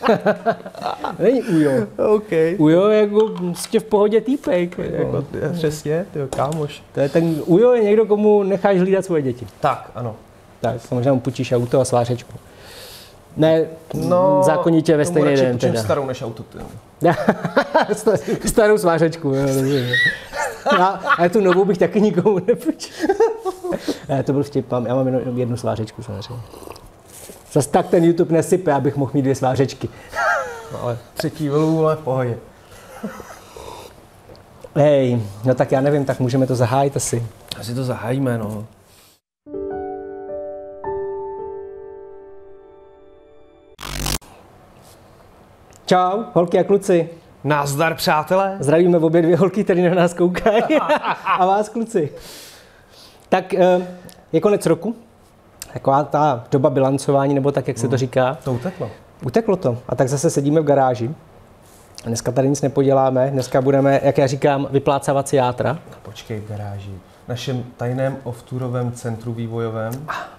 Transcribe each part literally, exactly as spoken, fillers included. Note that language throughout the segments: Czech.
Není Ujo. Okay. Ujo je jako prostě v pohodě týpek. Jako, přesně, tyjo, kámoš. To je ten, Ujo je někdo, komu necháš hlídat svoje děti. Tak, ano. Tak, možná mu půjčíš auto a svářečku. Ne, no, zákonitě ve stejný den teda. Starou než auto. Starou svářečku, jo, já, ale tu novou bych taky nikomu nepůjčil. Ne, to byl vtip, já mám jenom jednu svářečku samozřejmě. Zas tak ten YouTube nesype, abych mohl mít dvě svářečky. No ale třetí vlů, ale v pohodě. Hej, no tak já nevím, tak můžeme to zahájit asi. Asi to zahájíme, no. Čau, holky a kluci. Nazdar, přátelé. Zdravíme obě dvě holky, které na nás koukají. A vás, kluci. Tak je konec roku. Taková ta doba bilancování, nebo tak, jak se to říká. To uteklo. Uteklo to. A tak zase sedíme v garáži. A dneska tady nic nepoděláme. Dneska budeme, jak já říkám, vyplácávat játra. Počkej, v garáži. V našem tajném off-tourovém centru vývojovém.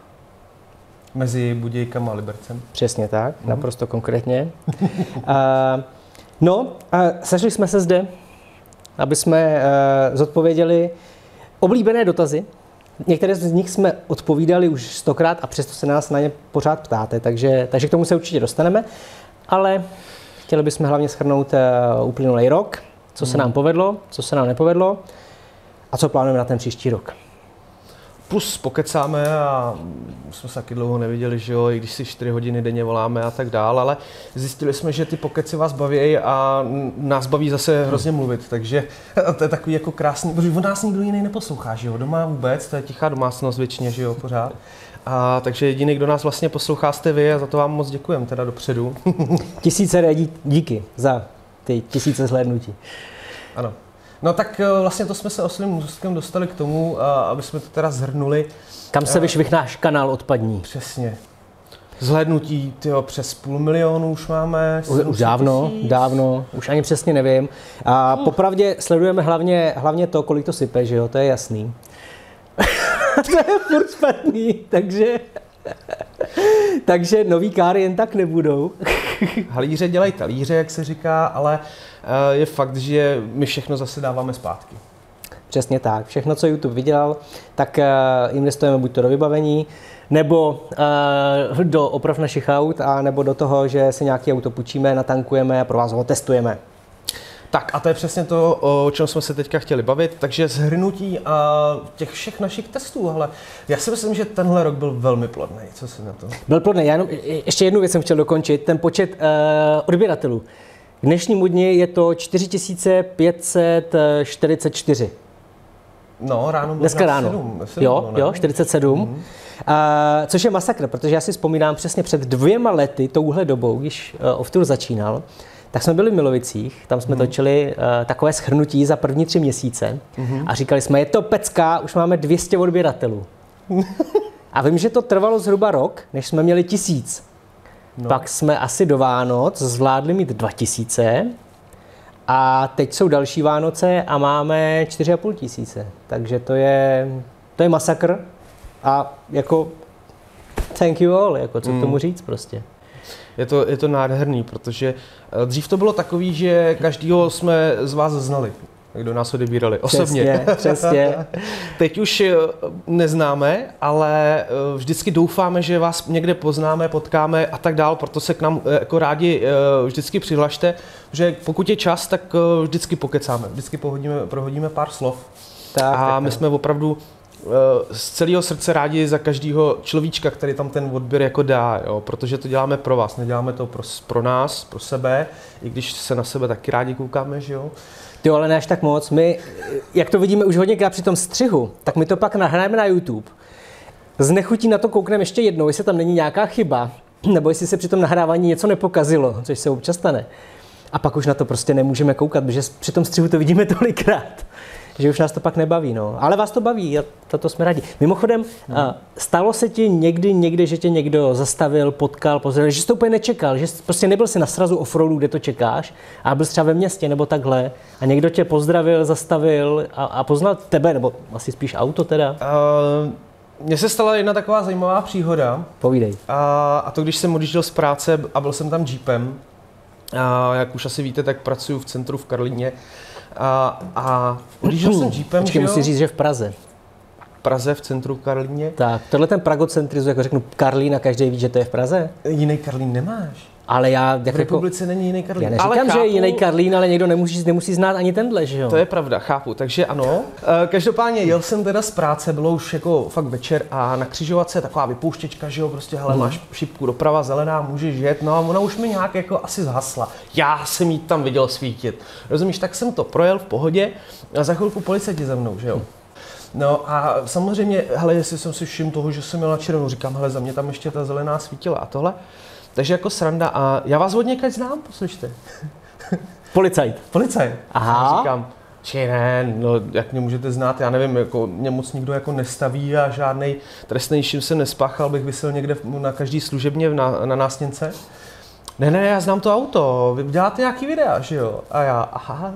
Mezi Budějkama a Libercem. Přesně tak, mm. naprosto konkrétně. a, no, a sešli jsme se zde, aby jsme uh, zodpověděli oblíbené dotazy. Některé z nich jsme odpovídali už stokrát a přesto se nás na ně pořád ptáte, takže, takže k tomu se určitě dostaneme. Ale chtěli bychom hlavně shrnout uh, uplynulý rok, co se mm. nám povedlo, co se nám nepovedlo a co plánujeme na ten příští rok. Plus pokecáme a jsme se taky dlouho neviděli, že jo, i když si čtyři hodiny denně voláme a tak dál, ale zjistili jsme, že ty pokeci vás baví a nás baví zase hrozně mluvit, takže to je takový jako krásný, protože od nás nikdo jiný neposlouchá, že jo, doma vůbec, to je tichá domácnost většině, že jo, pořád. A takže jediný, kdo nás vlastně poslouchá, jste vy a za to vám moc děkujeme teda dopředu. Tisíce díky za ty tisíce zhlédnutí. Ano. No tak vlastně to jsme se oslým můstkem dostali k tomu, aby jsme to teda zhrnuli. Kam se vyšvih náš kanál odpadní. Přesně. Zhlédnutí, tyjo, přes půl milionu už máme. Už, už dávno, tisíc. dávno, už ani přesně nevím. A uh. popravdě sledujeme hlavně, hlavně to, kolik to sype, že jo, to je jasný. To je furt špatný, takže... takže nový káry jen tak nebudou. Halíře dělají talíře, jak se říká, ale je fakt, že my všechno zase dáváme zpátky. Přesně tak. Všechno, co YouTube vydělal, tak investujeme buď to do vybavení, nebo do oprav našich aut, a nebo do toho, že si nějaké auto půjčíme, natankujeme a pro vás ho testujeme. Tak a to je přesně to, o čem jsme se teďka chtěli bavit, takže shrnutí a těch všech našich testů, ale já si myslím, že tenhle rok byl velmi plodný. Co si na to? Byl plodný. Já jenom ještě jednu věc jsem chtěl dokončit, ten počet uh, odběratelů. K dnešnímu dni je to čtyři tisíce pět set čtyřicet čtyři. No, ráno Dneska ráno. sedm, sedm, jo, no, jo, čtyřicet sedm. Mm-hmm. Uh, což je masakr, protože já si vzpomínám přesně před dvěma lety, touhle dobou, když uh, Off-Tour začínal, tak jsme byli v Milovicích, tam jsme mm. točili uh, takové shrnutí za první tři měsíce mm. a říkali jsme, je to pecka, už máme dvě stě odběratelů. A vím, že to trvalo zhruba rok, než jsme měli tisíc. No. Pak jsme asi do Vánoc zvládli mít dva tisíce a teď jsou další Vánoce a máme čtyři a půl tisíce. Takže to je, to je masakr a jako thank you all, jako co mm. k tomu říct prostě. Je to, je to nádherný, protože dřív to bylo takový, že každýho jsme z vás znali, kdo nás odebírali osobně. Přesně, přesně. Teď už neznáme, ale vždycky doufáme, že vás někde poznáme, potkáme a tak dál, proto se k nám jako rádi vždycky přihlašte, že pokud je čas, tak vždycky pokecáme, vždycky pohodíme, prohodíme pár slov. Tak, a tak, my tak. jsme opravdu z celého srdce rádi za každého človíčka, který tam ten odběr jako dá, jo, protože to děláme pro vás, neděláme to pro, pro nás, pro sebe, i když se na sebe taky rádi koukáme, že jo. Jo, ale ne až tak moc. My, jak to vidíme už hodněkrát při tom střihu, tak my to pak nahrajeme na YouTube. Z nechutí na to koukneme ještě jednou, jestli tam není nějaká chyba, nebo jestli se při tom nahrávání něco nepokazilo, což se občas stane. A pak už na to prostě nemůžeme koukat, protože při tom střihu to vidíme tolikrát, že už nás to pak nebaví, no. Ale vás to baví a to jsme rádi. Mimochodem, no. Stalo se ti někdy, někdy, že tě někdo zastavil, potkal, pozdravil, že jsi to úplně nečekal, že prostě nebyl si na srazu offroadu, kde to čekáš, a byl třeba ve městě nebo takhle a někdo tě pozdravil, zastavil a, a poznal tebe, nebo asi spíš auto teda? Uh, mně se stala jedna taková zajímavá příhoda. Povídej. A, a to, když jsem odjížděl z práce a byl jsem tam jeepem, A jak už asi víte, tak pracuji v centru v Karlíně. A, a odjížděl jsem jeepem, Počkej, že musíš říct, že v Praze. V Praze, v centru Karlíně. Tak, tohle ten pragocentrizmus, jako řeknu Karlín a každý ví, že to je v Praze. Jiný Karlín nemáš. Ale já V jako, republice není jiný Karlín. já neříkám, ale chápu, že je jiný Karlín, ale někdo nemusí, nemusí znát ani tenhle, že jo? To je pravda, chápu, takže ano. E, Každopádně jel jsem teda z práce, bylo už jako fakt večer a na křižovatce je taková vypouštěčka, že jo, prostě hele, máš šipku doprava, zelená, můžeš jet, no a ona už mi nějak jako asi zhasla. Já jsem jí tam viděl svítit. Rozumíš, tak jsem to projel v pohodě a za chvilku policajti za mnou, že jo. No a samozřejmě, hele, jestli jsem si všiml toho, že jsem měl na červenou, říkám, hele, za mě tam ještě ta zelená svítila a tohle. Takže jako sranda a já vás od někaď znám, poslyšte. Policajt. Policajt. Aha. Říkám, či ne, no jak mě můžete znát, já nevím, jako mě moc nikdo jako nestaví a žádnej trestný čin jsem nespáchal, bych visel někde na každý služebně na, na nástěnce. Ne, ne, já znám to auto, vy děláte nějaký videa, že jo? A já, aha.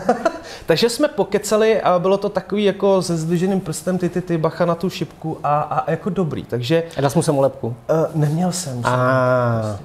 Takže jsme pokecali a bylo to takový jako se zdviženým prstem, ty, ty, ty, bacha na tu šipku a, a jako dobrý, takže... A dal jsem mu samolepku. Uh, neměl jsem. A.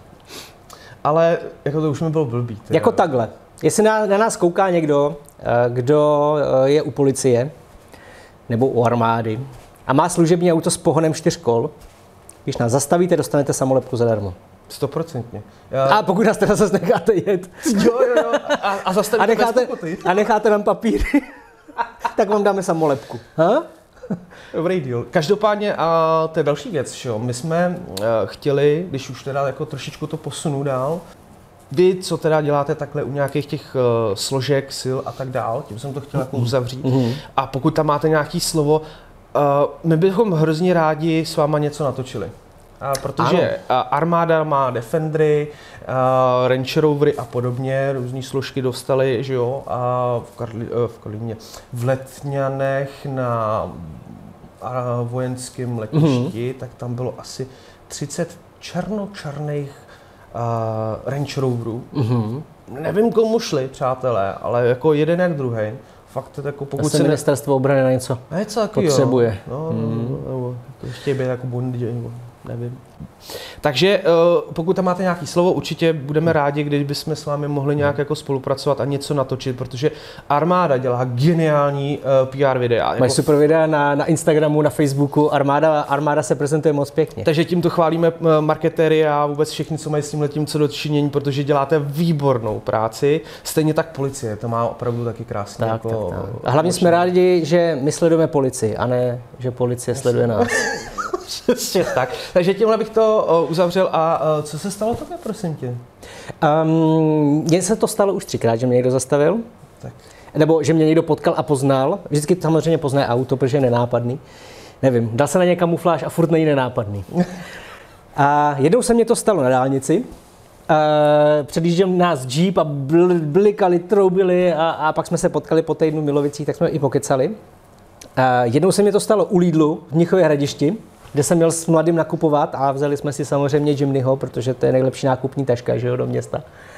Ale jako to už mi bylo blbý. Teda. Jako takhle. Jestli na, na nás kouká někdo, kdo je u policie nebo u armády a má služební auto s pohonem čtyřkol, když nás zastavíte, dostanete samolepku zadarmo. Stoprocentně. Já... A pokud nás teda zase necháte jet. Jo, jo, jo. A, a zastavíte a necháte, bez pokuty. a necháte nám papíry, tak vám dáme samolepku. Ha? Dobrý deal. Každopádně, a to je další věc, že jo. My jsme uh, chtěli, když už teda jako trošičku to posunu dál, vy, co teda děláte takhle u nějakých těch uh, složek, sil a tak dál, tím jsem to chtěl jako uzavřít. Mm-hmm. A pokud tam máte nějaký slovo, uh, my bychom hrozně rádi s váma něco natočili. A protože ano. Armáda má Defendery, uh, Range Rovery a podobně, různé složky dostali, že jo, a v, Karli, uh, v Karlíně, v Letňanech na uh, vojenském letišti, mm-hmm. tak tam bylo asi třicet černočerných uh, Range Roverů. Mm-hmm. Nevím, komu šli, přátelé, ale jako jeden jak druhý. Fakt jako pokud se ministerstvo obrany na něco, něco potřebuje. No, mm. nebo ještě být jako Bondi, nevím. Takže pokud tam máte nějaké slovo, určitě budeme rádi, když bychom s vámi mohli nějak jako spolupracovat a něco natočit, protože armáda dělá geniální P R videa. Mají jako... super videa na, na Instagramu, na Facebooku, armáda, armáda se prezentuje moc pěkně. Takže tímto chválíme marketéry a vůbec všichni, co mají s tímhletím co dočinění, protože děláte výbornou práci. Stejně tak policie, to má opravdu taky krásně. Tak, jako... tak, tak. A hlavně jsme rádi, že my sledujeme policii, a ne, že policie sleduje nás. Přesně tak. Takže tímhle bych to uzavřel. A co se stalo takhle, prosím tě? Um, mně se to stalo už třikrát, že mě někdo zastavil. Tak. Nebo že mě někdo potkal a poznal. Vždycky samozřejmě pozná auto, protože je nenápadný. Nevím, dal se na ně kamufláž a furt není nenápadný. A jednou se mě to stalo na dálnici. Uh, předjížděl nás Jeep a bl- blikali, troubili a, a pak jsme se potkali po týdnu v Milovicích, tak jsme i pokecali. Uh, jednou se mě to stalo u Lidlu v Mnichově Hradišti, kde jsem měl s mladým nakupovat a vzali jsme si samozřejmě Jimnyho, protože to je nejlepší nákupní taška, že jo, do města.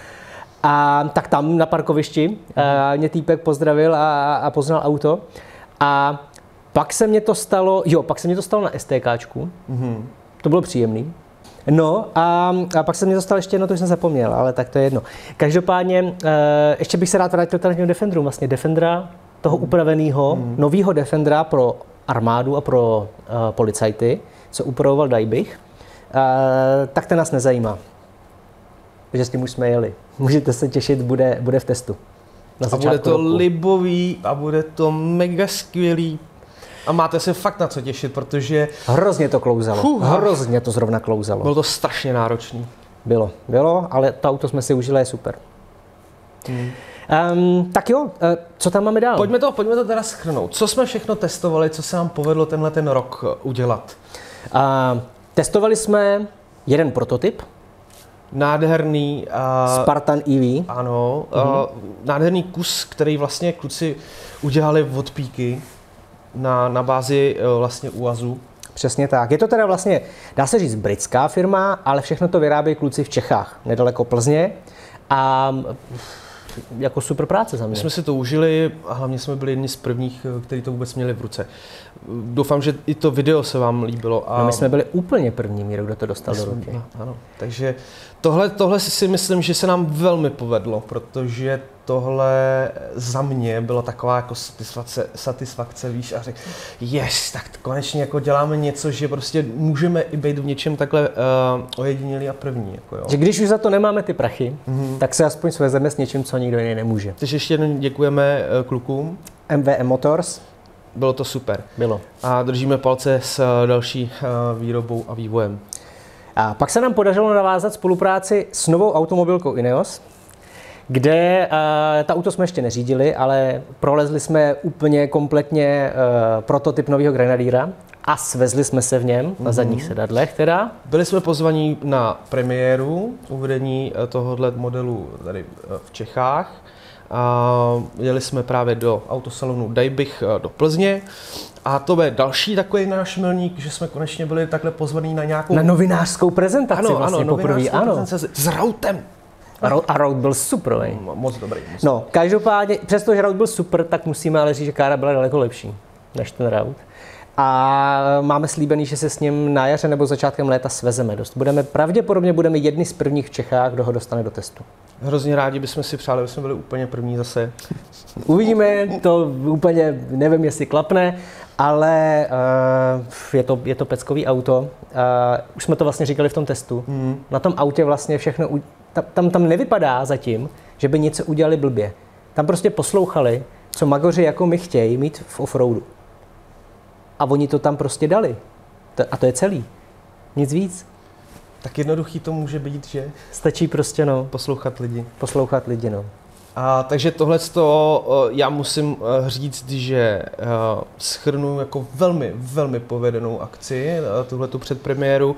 A tak tam na parkovišti mm-hmm. mě týpek pozdravil a, a poznal auto. A pak se mě to stalo, jo, pak se mě to stalo na STKčku. Mm-hmm. To bylo příjemný. No a, a pak se mě to stalo ještě jedno, to jsem zapomněl, ale tak to je jedno. Každopádně e, ještě bych se rád vrátil k těm Defenderům, vlastně Defendera, toho upraveného, mm. nového Defendera pro armádu a pro uh, policajty, co upravoval Dajbich, uh, tak ten nás nezajímá. Takže s tím už jsme jeli. Můžete se těšit, bude, bude v testu. A bude to roku. libový a bude to mega skvělý. A máte se fakt na co těšit, protože... Hrozně to klouzalo. Fuh, Hrozně to zrovna klouzalo. Bylo to strašně náročný. Bylo, bylo, ale to auto jsme si užili, je super. Hmm. Um, tak jo, uh, co tam máme dál? Pojďme to, pojďme to teda shrnout. Co jsme všechno testovali, co se nám povedlo tenhle ten rok udělat? Uh, testovali jsme jeden prototyp. Nádherný... Uh, Spartan E V. Ano, uh-huh. uh, nádherný kus, který vlastně kluci udělali od píky na, na bázi uh, vlastně úazu. Přesně tak. Je to teda vlastně, dá se říct, britská firma, ale všechno to vyrábějí kluci v Čechách, nedaleko Plzně. A jako super práce za mě. My jsme si to užili a hlavně jsme byli jedni z prvních, kteří to vůbec měli v ruce. Doufám, že i to video se vám líbilo. A no my jsme byli úplně první míru, kdo to dostal do ruky. No, ano, takže tohle, tohle si myslím, že se nám velmi povedlo, protože tohle za mě byla taková jako satisfakce, satisfakce víš, a řekl, yes, tak konečně jako děláme něco, že prostě můžeme i být v něčem takhle uh, ojedinělý a první. Jako jo. Že když už za to nemáme ty prachy, mm-hmm. tak se aspoň svezeme s něčím, co nikdo jiný nemůže. Takže ještě jednou děkujeme uh, klukům. M V M Motors. Bylo to super. Bylo. A držíme palce s uh, další uh, výrobou a vývojem. A pak se nám podařilo navázat spolupráci s novou automobilkou Ineos, kde uh, ta auto jsme ještě neřídili, ale prolezli jsme úplně kompletně uh, prototyp nového Grenadiera a svezli jsme se v něm mm-hmm. na zadních sedadlech teda. Byli jsme pozvaní na premiéru uvedení tohohle modelu tady v Čechách. A jeli jsme právě do autosalonu Daibich do Plzně. A to je další takový náš milník, že jsme konečně byli takhle pozvaní na nějakou... Na novinářskou prezentaci ano, vlastně ano, poprvé, ano. S Routem. A Rout byl super. Moc dobrý. Moc no, každopádně, přestože Rout byl super, tak musíme ale říct, že Kára byla daleko lepší než ten Rout. A máme slíbený, že se s ním na jaře nebo začátkem léta svezeme dost. Budeme, pravděpodobně budeme jedni z prvních v Čechách, kdo ho dostane do testu. Hrozně rádi bychom si přáli, aby jsme byli úplně první zase. Uvidíme, to úplně nevím, jestli klapne, ale uh, je, to, je to peckový auto. Uh, už jsme to vlastně říkali v tom testu. Mm. Na tom autě vlastně všechno, tam, tam nevypadá zatím, že by něco udělali blbě. Tam prostě poslouchali, co magoři jako my chtějí mít v offroadu. A oni to tam prostě dali. A to je celý. Nic víc. Tak jednoduchý to může být, že? Stačí prostě, no. Poslouchat lidi. Poslouchat lidi, no. A takže tohle já musím říct, že shrnu jako velmi, velmi povedenou akci, tuhletu předpremiéru.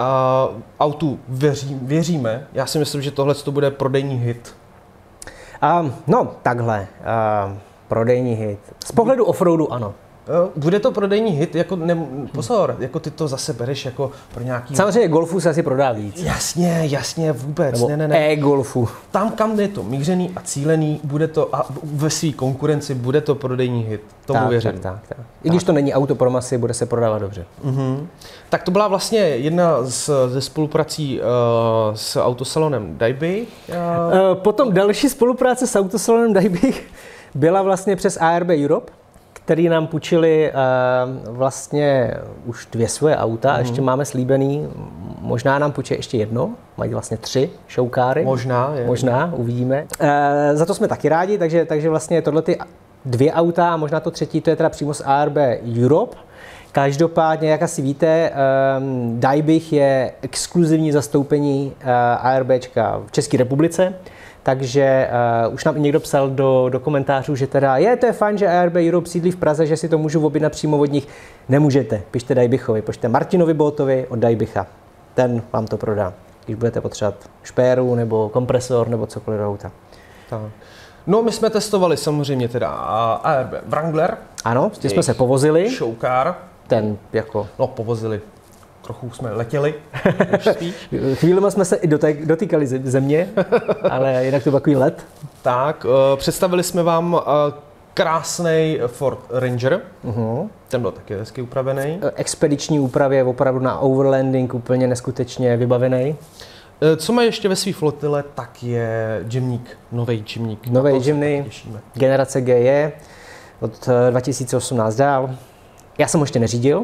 Autu věřím, věříme. Já si myslím, že tohle to bude prodejní hit. Um, no, takhle. Um, prodejní hit. Z pohledu offroadu ano. Bude to prodejní hit, jako ne, pozor, jako ty to zase bereš jako pro nějaký... Samozřejmě Golfu se asi prodá víc. Jasně, jasně, vůbec, nebo ne, ne, ne. e-Golfu. Tam, kam je to mířený a cílený, bude to, a ve své konkurenci bude to prodejní hit, tomu tak, věřím. Tak, tak, tak. I když to není auto pro masy, bude se prodávat dobře. Uh-huh. Tak to byla vlastně jedna z, ze spoluprací uh, s autosalonem Daibich. Uh... Uh, potom další spolupráce s autosalonem Daibich byla vlastně přes A R B Europe, který nám půjčili uh, vlastně už dvě svoje auta, mm. ještě máme slíbený, možná nám půjčí ještě jedno, mají vlastně tři showkáry. Možná, je. Možná, uvidíme. Uh, za to jsme taky rádi, takže, takže vlastně tohle ty dvě auta, a možná to třetí, to je teda přímo z A R B Europe. Každopádně, jak asi víte, um, Daibich je exkluzivní zastoupení uh, ARBčka v České republice. Takže uh, už nám i někdo psal do, do komentářů, že teda je, to je fajn, že A R B Europe sídlí v Praze, že si to můžu objednat přímo od nich. Nemůžete, pište Daibichovi, pište Martinovi Boltovi od Daibicha. Ten vám to prodá, když budete potřebovat špéru nebo kompresor nebo cokoliv do auta. Tak. No, my jsme testovali samozřejmě teda A R B Wrangler. Ano, s tím jsme se povozili. Showcar. Ten jako... No, povozili. Trochu jsme letěli. Chvílema jsme se i dotýkali země, ale jinak to byl takový let. Tak, představili jsme vám krásný Ford Ranger. Uh-huh. Ten byl taky hezky upravený. Expediční úpravě, opravdu na overlanding, úplně neskutečně vybavený. Co má ještě ve své flotile, tak je Jimník, nový Jimník. Nový Jimny, generace G J, od dva tisíce osmnáct dál. Já jsem ho ještě neřídil.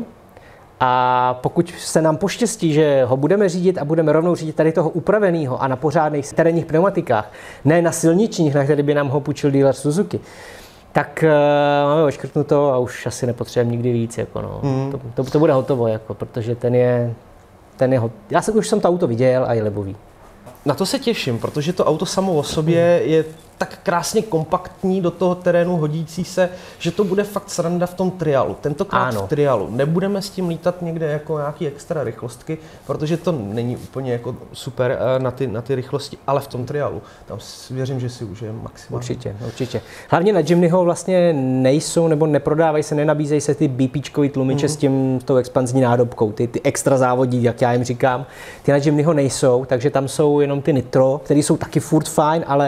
A pokud se nám poštěstí, že ho budeme řídit a budeme rovnou řídit tady toho upraveného a na pořádných terénních pneumatikách, ne na silničních, na který by nám ho půjčil dealer Suzuki, tak uh, máme oškrtnuto a už asi nepotřebujeme nikdy víc. Jako no. mm. to, to, to bude hotovo, jako, protože ten je, ten je hot... Já jsem, už jsem to auto viděl a je libový. Na to se těším, protože to auto samo o sobě mm. je tak krásně kompaktní, do toho terénu hodící se, že to bude fakt sranda v tom triálu. Tentokrát ano. v triálu. Nebudeme s tím lítat někde jako nějaký extra rychlostky, protože to není úplně jako super na ty, na ty rychlosti, ale v tom triálu. Tam věřím, že si užijeme maximálně. Určitě, určitě. Hlavně na Jimnyho vlastně nejsou nebo neprodávají se, nenabízejí se ty BPčkový tlumiče mm. s tím, s tou expanzní nádobkou, ty, ty extra závodí, jak já jim říkám. Ty na Jimnyho nejsou, takže tam jsou jenom ty nitro, které jsou taky furt fajn, ale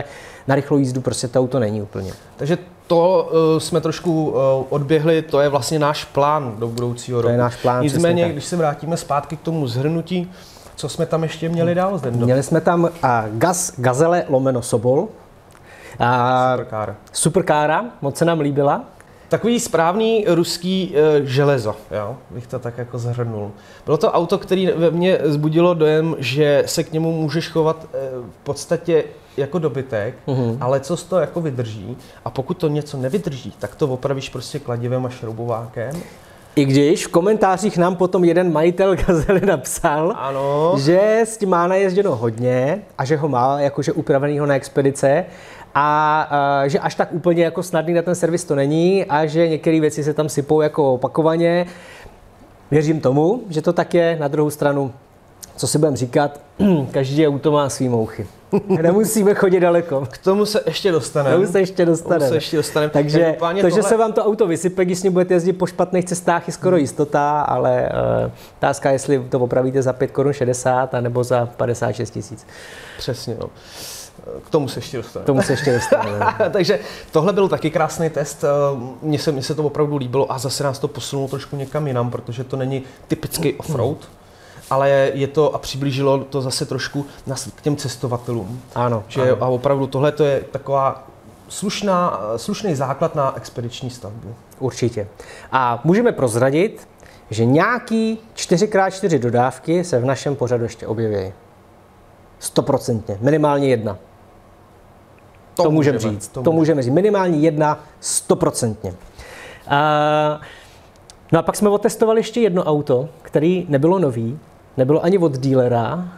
na rychlou jízdu prostě to auto není úplně. Takže to uh, jsme trošku uh, odběhli, to je vlastně náš plán do budoucího roku. To je náš plán. Nicméně, když se vrátíme zpátky k tomu zhrnutí, co jsme tam ještě měli dál? Zdendo? Měli jsme tam a, Gaz, Gazele lomeno Sobol. A, Supercar. Supercara, moc se nám líbila. Takový správný ruský e, železo, jo, bych to tak jako zhrnul. Bylo to auto, které ve mně vzbudilo dojem, že se k němu můžeš chovat e, v podstatě jako dobytek, mm-hmm. ale co z toho jako vydrží. A pokud to něco nevydrží, tak to opravíš prostě kladivem a šroubovákem. I když v komentářích nám potom jeden majitel Gazely napsal, ano. že s tím má najezděno hodně a že ho má jakože upravenýho na expedice a, a že až tak úplně jako snadný na ten servis to není a že některé věci se tam sypou jako opakovaně. Věřím tomu, že to tak je. Na druhou stranu, co si budeme říkat, každý auto má svý mouchy. Nemusíme chodit daleko. K tomu se ještě dostaneme. K tomu se ještě dostaneme. Se ještě dostaneme. Takže to, tohle... že se vám to auto vysype, když s ním budete jezdit po špatných cestách, je skoro jistota, ale uh, otázka, jestli to opravíte za pět korun šedesát anebo za padesát šest tisíc. Přesně, no. K tomu se ještě dostaneme. K tomu se ještě dostaneme. Takže tohle byl taky krásný test. Mně se, mně se to opravdu líbilo a zase nás to posunulo trošku někam jinam, protože to není typický offroad. Ale je to a přiblížilo to zase trošku k těm cestovatelům. Ano. Že, ano. A opravdu tohle to je taková slušná, slušný základ na expediční stavbu. Určitě. A můžeme prozradit, že nějaký čtyři krát čtyři dodávky se v našem pořadu ještě objeví. Stoprocentně. Minimálně jedna. To, to můžeme říct. To, to můžeme říct. Minimálně jedna, stoprocentně. A, no a pak jsme otestovali ještě jedno auto, který nebylo nový, nebylo ani od dealera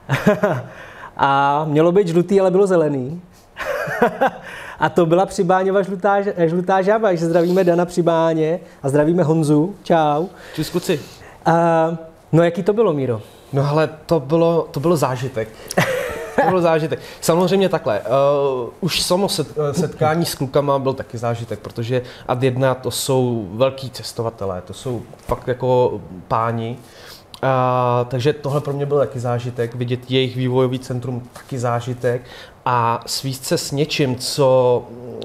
a mělo být žlutý, ale bylo zelený. A to byla Přibáňova žlutá, žlutá žába, takže zdravíme Dana Přibáně a zdravíme Honzu. Čau. Čus, kluci. A, no jaký to bylo, Míro? No hele, to bylo, to bylo zážitek. To byl zážitek. Samozřejmě takhle. Uh, už samo set, setkání s klukama byl taky zážitek, protože ad jedna to jsou velký cestovatelé, to jsou fakt jako páni. Uh, takže tohle pro mě byl taky zážitek, vidět jejich vývojový centrum taky zážitek a svíst se s něčím, co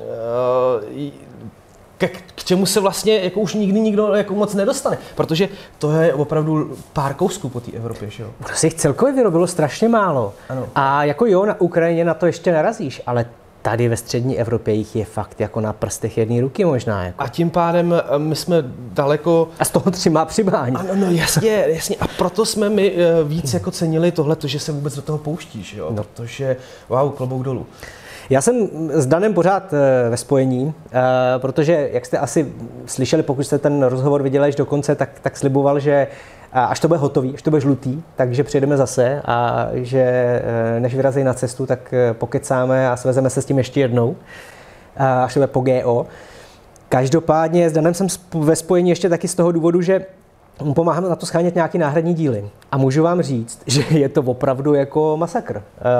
uh, K, k čemu se vlastně jako už nikdy nikdo jako moc nedostane, protože to je opravdu pár kousků po té Evropě, že jo? Prostě jich celkově vyrobilo strašně málo. Ano. A jako jo, na Ukrajině na to ještě narazíš, ale tady ve střední Evropě jich je fakt jako na prstech jedné ruky možná. Jako. A tím pádem my jsme daleko... A z toho tři má Přibáň. Ano, no jasně, jasně. A proto jsme my víc jako cenili tohle, že se vůbec do toho pouštíš, jo? No. Protože wow, klobouk dolů. Já jsem s Danem pořád ve spojení, protože, jak jste asi slyšeli, pokud jste ten rozhovor viděli až do konce, tak, tak sliboval, že až to bude hotový, až to bude žlutý, takže přijedeme zase a že než vyrazí na cestu, tak pokecáme a svezeme se s tím ještě jednou, až to bude po G O. Každopádně s Danem jsem ve spojení ještě taky z toho důvodu, že mu pomáháme na to schánět nějaký náhradní díly. A můžu vám říct, že je to opravdu jako masakr. Uh,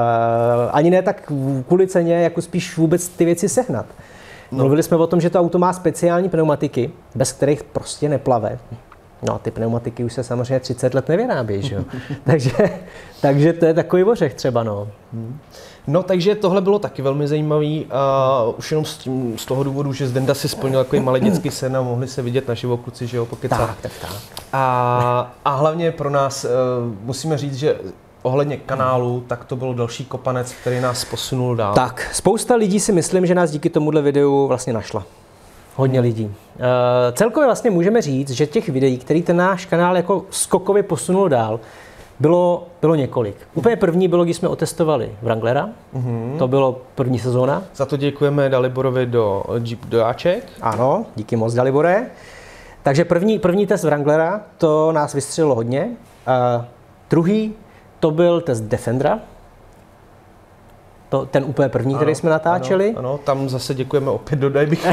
ani ne tak kvůli ceně, jako spíš vůbec ty věci sehnat. No. Mluvili jsme o tom, že to auto má speciální pneumatiky, bez kterých prostě neplave. No a ty pneumatiky už se samozřejmě třicet let nevyrábí, že jo? takže, takže to je takový ořech třeba, no. Hmm. No, takže tohle bylo taky velmi zajímavý, uh, už jenom s, tím, z toho důvodu, že Zdenda si splnil takový malý dětský sen a mohli se vidět naživo kluci, že jo, pokecat. Tak, tak, tak. A, a hlavně pro nás uh, musíme říct, že ohledně kanálu, tak to byl další kopanec, který nás posunul dál. Tak, spousta lidí si myslím, že nás díky tomuhle videu vlastně našla. Hodně lidí. Uh, celkově vlastně můžeme říct, že těch videí, který ten náš kanál jako skokově posunul dál, Bylo, bylo několik. Úplně první bylo, když jsme otestovali Wranglera. Mm-hmm. To bylo první sezóna. Za to děkujeme Daliborovi do Jeep dojáček. Ano, díky moc, Dalibore. Takže první, první test Wranglera, to nás vystřelilo hodně. Uh, druhý, to byl test Defendera. To, ten úplně první, ano, který jsme natáčeli. Ano, ano, tam zase děkujeme opět do Dajbych.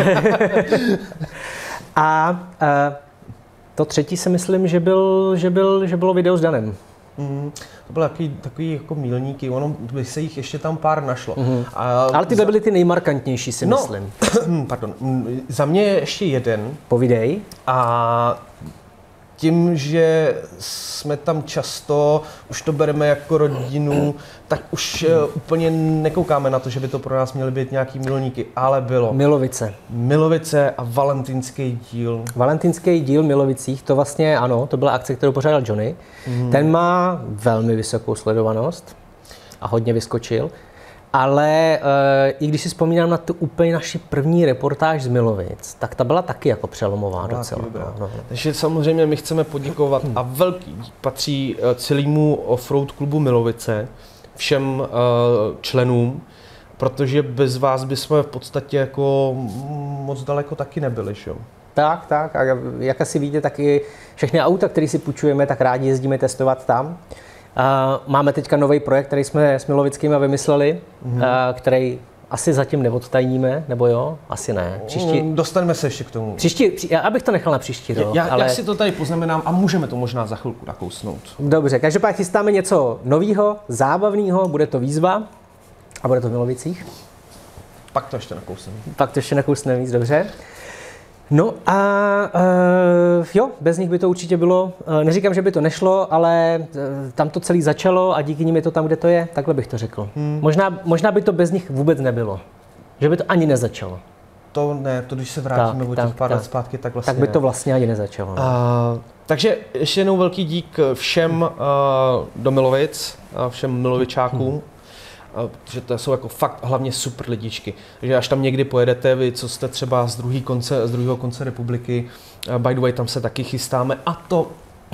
A uh, to třetí si myslím, že, byl, že, byl, že bylo video s Danem. Mm, to byly takový, takový jako mílníky, ono by se jich ještě tam pár našlo. Mm. A, Ale ty za... byly ty nejmarkantnější, si no, myslím. Pardon, za mě je ještě jeden. Povídej. A tím, že jsme tam často, už to bereme jako rodinu, tak už uh, úplně nekoukáme na to, že by to pro nás měly být nějaký milníky, ale bylo. Milovice. Milovice a valentýnský díl. Valentýnský díl v Milovicích, to vlastně ano, to byla akce, kterou pořádal Johnny. Mm. Ten má velmi vysokou sledovanost a hodně vyskočil. Ale e, i když si vzpomínám na tu úplně naši první reportáž z Milovic, tak ta byla taky jako přelomová docela. No, no, no. Takže samozřejmě my chceme poděkovat a velký dík patří celému offroad klubu Milovice, všem uh, členům, protože bez vás bychom v podstatě jako moc daleko taky nebyli, že jo? Tak, tak. A jak asi víte, tak i všechny auta, které si půjčujeme, tak rádi jezdíme testovat tam. Uh, máme teďka nový projekt, který jsme s Milovickými vymysleli, mm. uh, který asi zatím neodtajníme, nebo jo? Asi ne. Příští... Dostaneme se ještě k tomu. Příští, pří... Já bych to nechal na příští rok. Já, ale... já si to tady poznamenám a můžeme to možná za chvilku nakousnout. Dobře, každopádně chystáme něco nového, zábavného, bude to výzva a bude to v Milovicích. Pak to ještě nakousneme. Pak to ještě nakousneme víc, dobře. No a uh, jo, bez nich by to určitě bylo, uh, neříkám, že by to nešlo, ale uh, tam to celé začalo a díky nim je to tam, kde to je, takhle bych to řekl. Hmm. Možná, možná by to bez nich vůbec nebylo, že by to ani nezačalo. To ne, to když se vrátíme o těch pár let zpátky, tak vlastně Tak by ne. to vlastně ani nezačalo. No. Uh, takže ještě jednou velký dík všem uh, do Milovic, uh, všem Milovičákům. Hmm. Že to jsou jako fakt hlavně super lidičky. Že až tam někdy pojedete, vy, co jste třeba z, druhý konce, z druhého konce republiky, by the way, tam se taky chystáme a to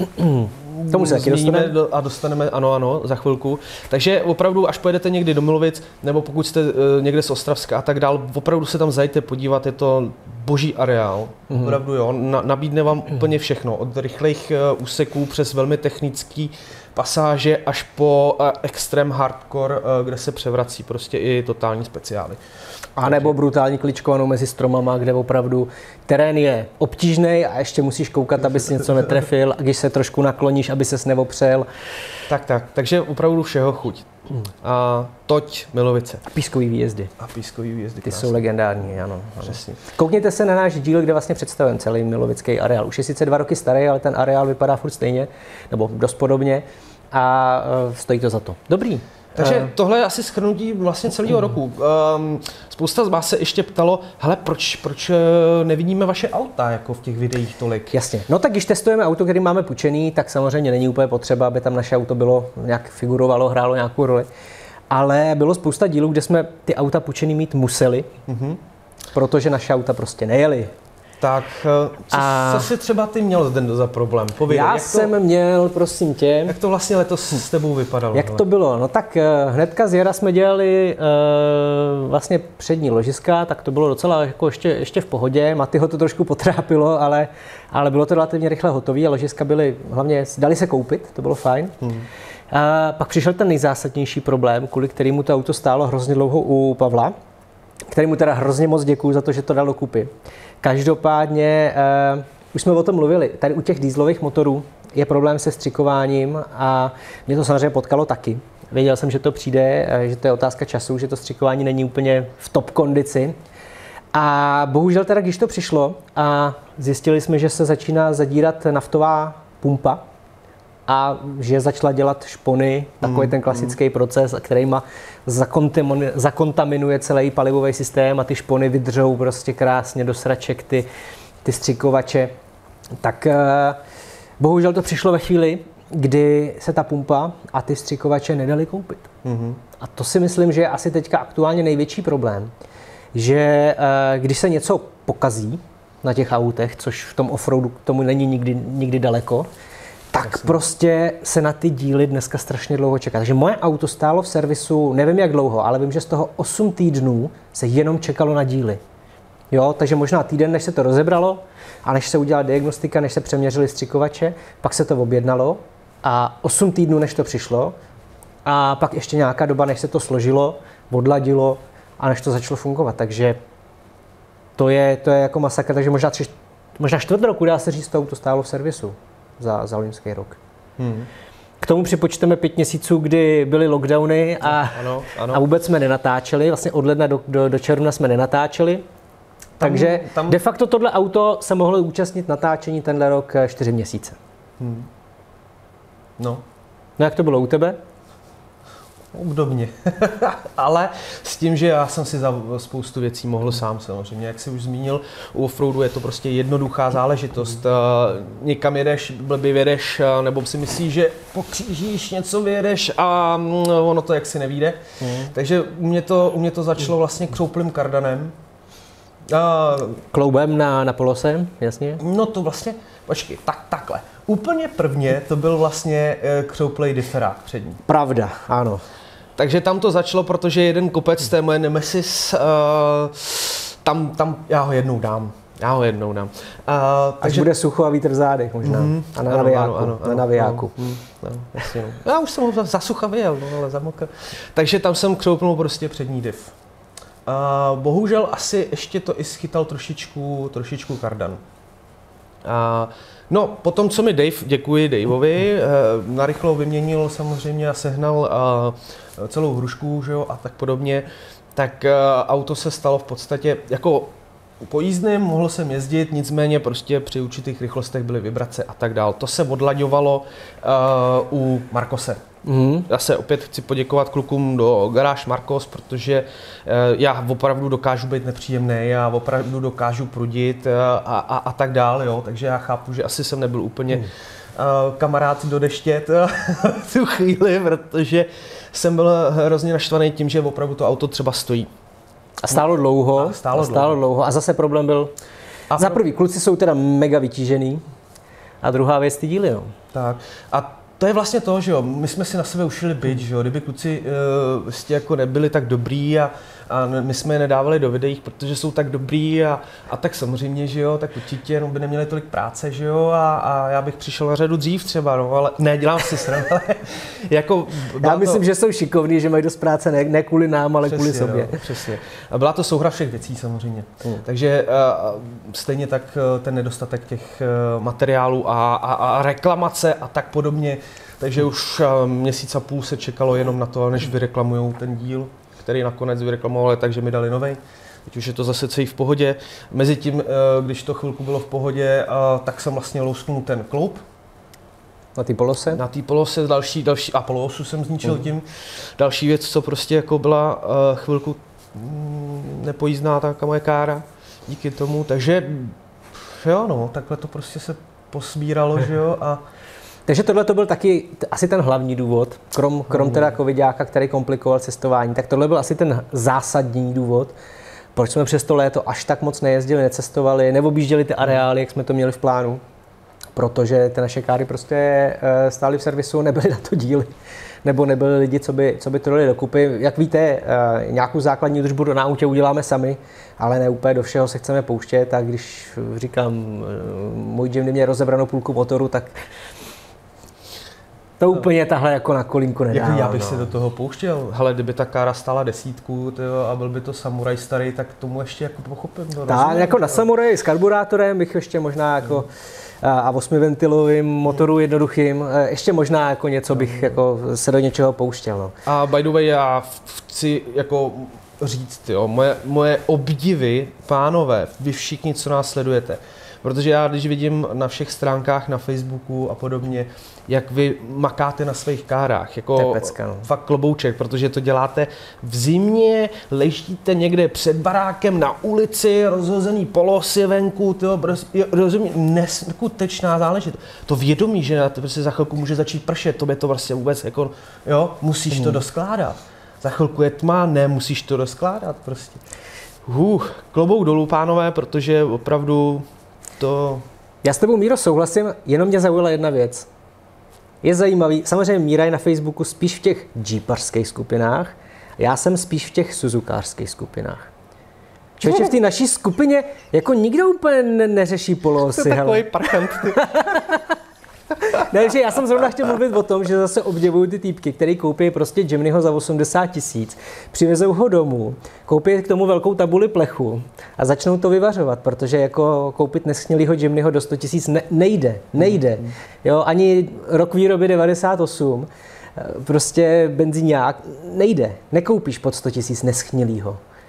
tomu se taky dostaneme. Do, a dostaneme, ano, ano, za chvilku. Takže opravdu, až pojedete někdy do Milovic, nebo pokud jste uh, někde z Ostravska a tak dál, opravdu se tam zajďte podívat, je to boží areál. Mm-hmm. Opravdu jo, na, nabídne vám mm-hmm. úplně všechno, od rychlých uh, úseků přes velmi technický pasáže až po uh, extrém hardcore, uh, kde se převrací prostě i totální speciály. A nebo brutální kličkovanou mezi stromama, kde opravdu terén je obtížný a ještě musíš koukat, aby si něco netrefil, a když se trošku nakloníš, aby ses neopřel. Tak, tak. Takže opravdu všeho chuť. Hmm. A toť Milovice. A pískový výjezdy. A pískový výjezdy. Ty krásný. Jsou legendární, ano. ano. Přesně. Koukněte se na náš díl, kde vlastně představujeme celý milovický areál. Už je sice dva roky starý, ale ten areál vypadá furt stejně, nebo dost podobně a uh, stojí to za to. Dobrý. Takže tohle je asi shrnutí vlastně celého roku. Um, spousta z vás se ještě ptalo, hele, proč, proč nevidíme vaše auta jako v těch videích tolik? Jasně. No tak když testujeme auto, který máme půjčený, tak samozřejmě není úplně potřeba, aby tam naše auto bylo nějak figurovalo, hrálo nějakou roli. Ale bylo spousta dílů, kde jsme ty auta půjčený mít museli, mm-hmm. protože naše auta prostě nejeli. Tak co, a... co jsi třeba ty měl den za problém? Povědej, Já jak to, jsem měl, prosím tě. Jak to vlastně letos s tebou vypadalo? Jak to bylo? No tak hnedka z jara jsme dělali uh, vlastně přední ložiska, tak to bylo docela jako ještě, ještě v pohodě. Matyho to trošku potrápilo, ale, ale bylo to relativně rychle hotové a ložiska byly, hlavně dali se koupit, to bylo fajn. Hmm. Uh, pak přišel ten nejzásadnější problém, kvůli kterému to auto stálo hrozně dlouho u Pavla, kterému teda hrozně moc děkuju za to, že to dal dokupy. Každopádně, uh, už jsme o tom mluvili, tady u těch dieselových motorů je problém se střikováním a mě to samozřejmě potkalo taky. Věděl jsem, že to přijde, že to je otázka času, že to střikování není úplně v top kondici. A bohužel teda, když to přišlo a zjistili jsme, že se začíná zadírat naftová pumpa a že začala dělat špony, takový ten klasický proces, který zakontaminuje celý palivový systém a ty špony vydržou prostě krásně do sraček ty, ty střikovače. Tak bohužel to přišlo ve chvíli, kdy se ta pumpa a ty střikovače nedaly koupit. Mm-hmm. A to si myslím, že je asi teďka aktuálně největší problém, že když se něco pokazí na těch autech, což v tom offroadu k tomu není nikdy, nikdy daleko, tak Jasně. prostě se na ty díly dneska strašně dlouho čeká. Takže moje auto stálo v servisu, nevím jak dlouho, ale vím, že z toho osm týdnů se jenom čekalo na díly. Jo, takže možná týden, než se to rozebralo a než se udělala diagnostika, než se přeměřily střikovače, pak se to objednalo a osm týdnů, než to přišlo a pak ještě nějaká doba, než se to složilo, odladilo a než to začalo fungovat. Takže to je, to je jako masakr, takže možná, tři, možná čtvrt roku, dá se říct, to auto stálo v servisu za, za loňský rok. Hmm. K tomu připočteme pět měsíců, kdy byly lockdowny a, ano, ano. a vůbec jsme nenatáčeli, vlastně od ledna do, do, do června jsme nenatáčeli. Tam, takže tam... de facto tohle auto se mohlo účastnit natáčení tenhle rok čtyři měsíce. Hmm. No. No jak to bylo u tebe? Obdobně. Ale s tím, že já jsem si za spoustu věcí mohl sám samozřejmě. Jak jsi už zmínil, u offroadu je to prostě jednoduchá záležitost. Někam jedeš, blbě jedeš, nebo si myslíš, že pokřížíš, něco vyjedeš a ono to jaksi nevyjde. Hmm. Takže u mě to, u mě to začalo vlastně krouplým kardanem. A... Kloubem na, na polose, jasně? No to vlastně, počkej, tak, takhle. Úplně prvně to byl vlastně krouplej diferák přední. Pravda, ano. Takže tam to začalo, protože jeden kopec, to je moje nemesis, uh, tam, tam já ho jednou dám. Já ho jednou dám. Uh, takže... Až bude sucho a vítr v zádech možná. Mm, a na navijáku. Ano, ano, ano, na navijáku. Ano, ano, jasně, no. Já už jsem ho za sucha vyjel, no, ale zamokl. Takže tam jsem křoupnul prostě přední div. Uh, bohužel asi ještě to i schytal trošičku, trošičku kardan. Uh, No, potom, co mi Dave, děkuji Daveovi, narychlo vyměnil samozřejmě a sehnal celou hrušku, že jo, a tak podobně, tak auto se stalo v podstatě jako pojízdným, mohl jsem jezdit, nicméně prostě při určitých rychlostech byly vibrace a tak dál. To se odlaďovalo uh, u Marcose. Mm. Já se opět chci poděkovat klukům do Garáž Marcos, protože uh, já opravdu dokážu být nepříjemný, já opravdu dokážu prudit uh, a, a, a tak dál, jo. Takže já chápu, že asi jsem nebyl úplně mm. uh, kamarád do deště v tu chvíli, protože jsem byl hrozně naštvaný tím, že opravdu to auto třeba stojí. A stálo dlouho, a stálo, a stálo dlouho. dlouho. A zase problém byl, a za prvý, kluci jsou teda mega vytížený a druhá věc ty díly, no. Tak a to je vlastně to, že jo, my jsme si na sebe ušili bič, že jo, kdyby kluci uh, vlastně jako nebyli tak dobrý a, a my jsme je nedávali do videí, protože jsou tak dobrý a, a tak samozřejmě, že jo, tak určitě no, by neměli tolik práce, že jo, a, a já bych přišel na řadu dřív třeba, no, ale ne, dělám si srandu, ale jako... Já myslím, to... že jsou šikovní, že mají dost práce, ne, ne kvůli nám, ale přesně, kvůli sobě. No, přesně. A byla to souhra všech věcí samozřejmě. Hmm. Takže uh, stejně tak uh, ten nedostatek těch uh, materiálů a, a, a reklamace a tak podobně. Takže už měsíc a půl se čekalo jenom na to, než vyreklamujou ten díl, který nakonec vyreklamovali, takže mi dali novej. Teď už je to zase celý v pohodě. Mezitím, když to chvilku bylo v pohodě, tak jsem vlastně lousknul ten kloub. Na té polose? Na té polose, další, další, a poloosu jsem zničil mm. tím. Další věc, co prostě jako byla chvilku nepojízdná ta moje kára díky tomu, takže jo no, takhle to prostě se posbíralo, že jo, a takže tohle to byl taky asi ten hlavní důvod, krom, krom teda covidáka, který komplikoval cestování, tak tohle byl asi ten zásadní důvod, proč jsme přes to léto až tak moc nejezdili, necestovali, neobjížděli ty areály, jak jsme to měli v plánu, protože ty naše káry prostě stály v servisu, nebyly na to díly, nebo nebyli lidi, co by, co by to dali dokupy. Jak víte, nějakou základní údržbu do autě uděláme sami, ale ne úplně do všeho se chceme pouštět, a když říkám, můj Jimny měl rozebranou půlku motoru, tak to úplně tahle jako na kolínku nedá. Jako já bych no. se do toho pouštěl. Hele, kdyby ta kára stála desítku tyjo, a byl by to samuraj starý, tak tomu ještě jako pochopím. No, tak, jako na samuraji s karburátorem bych ještě možná jako hmm. a osmiventilovým motoru jednoduchým, ještě možná jako něco bych hmm. jako se do něčeho pouštěl. No. A by the way, já chci jako říct, jo, moje, moje obdivy, pánové, vy všichni, co nás sledujete, protože já, když vidím na všech stránkách, na Facebooku a podobně, jak vy makáte na svých kárách, jako pecka, no. fakt klobouček, protože to děláte v zimě, ležíte někde před barákem na ulici, rozhozený polosy venku, tyjo, rozumím, neskutečná záležitost. To vědomí, že na to prostě za chvilku může začít pršet, to by to vlastně vůbec, jako, jo, musíš hmm. to doskládat. Za chvilku je tma, ne, musíš to doskládat prostě. Huh, klobouk dolů, pánové, protože opravdu to... Já s tebou, Míro, souhlasím, jenom mě zaujala jedna věc. Je zajímavý, samozřejmě Míra je na Facebooku spíš v těch jeeparských skupinách, já jsem spíš v těch suzukářských skupinách. Člověče, v té naší skupině jako nikdo úplně ne- neřeší polosy. To je takový parchant. Ne, že já jsem zrovna chtěl mluvit o tom, že zase obdivuju ty týpky, který koupí prostě Jimnyho za osmdesát tisíc, přivezou ho domů, koupí k tomu velkou tabuli plechu a začnou to vyvařovat, protože jako koupit neschnělýho Jimnyho do sto tisíc ne, nejde, nejde. Jo, ani rok výroby devadesát osm, prostě benzíňák, nejde, nekoupíš pod sto tisíc neschnělýho.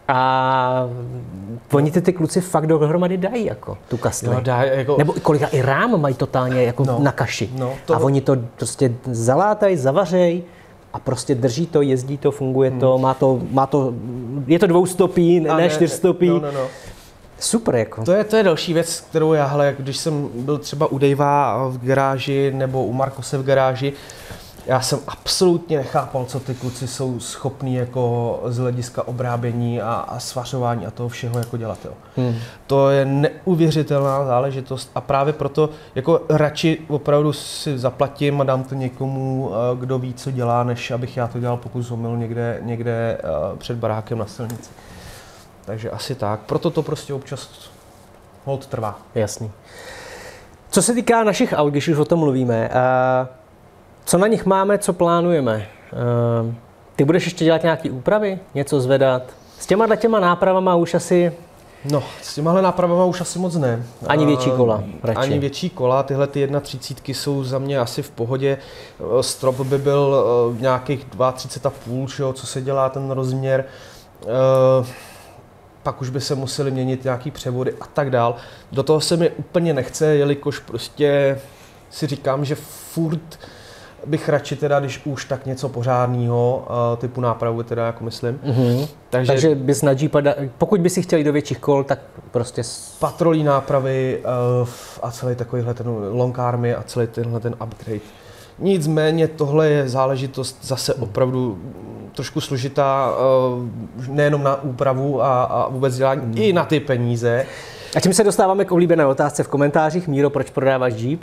A oni ty, ty kluci fakt dohromady dají jako tu kastli. No, dá, jako... Nebo kolika i rám mají totálně jako no, na kaši. No, to... A oni to prostě zalátají, zavařejí a prostě drží to, jezdí to, funguje hmm. to, má to, má to, je to dvoustopý, ne, ne čtyřstopý. No, no, no. Super jako. To je, to je další věc, kterou já, hele, když jsem byl třeba u Davea v garáži nebo u Markose v garáži, já jsem absolutně nechápal, co ty kluci jsou schopní jako z hlediska obrábění a, a svařování a toho všeho jako dělat. Jo. Hmm. To je neuvěřitelná záležitost a právě proto jako radši opravdu si zaplatím a dám to někomu, kdo ví, co dělá, než abych já to dělal, pokud zomil někde, někde před barákem na silnici. Takže asi tak. Proto to prostě občas hold trvá. Jasný. Co se týká našich aut, když už o tom mluvíme, uh, co na nich máme, co plánujeme? Uh, ty budeš ještě dělat nějaké úpravy? Něco zvedat? S těma těma nápravama už asi... No, s těmahle nápravama už asi moc ne. Ani větší kola, radši. Ani větší kola, tyhle ty jedna třicítky jsou za mě asi v pohodě. Strop by byl nějakých třicet dva a půl, co se dělá ten rozměr. Uh, pak už by se museli měnit nějaký převody a tak dál. Do toho se mi úplně nechce, jelikož prostě si říkám, že furt bych radši teda, když už tak něco pořádného, typu nápravu teda, jako myslím. Mm-hmm. Takže, Takže bys na Jeepa, pokud by si chtěli do větších kol, tak prostě... Patrolí nápravy uh, a celý takovýhle ten long army a celý tenhle ten upgrade. Nicméně tohle je záležitost zase opravdu trošku složitá, nejenom na úpravu a, a vůbec dělání, hmm. i na ty peníze. A čím se dostáváme k oblíbené otázce v komentářích. Míro, proč prodáváš Jeep?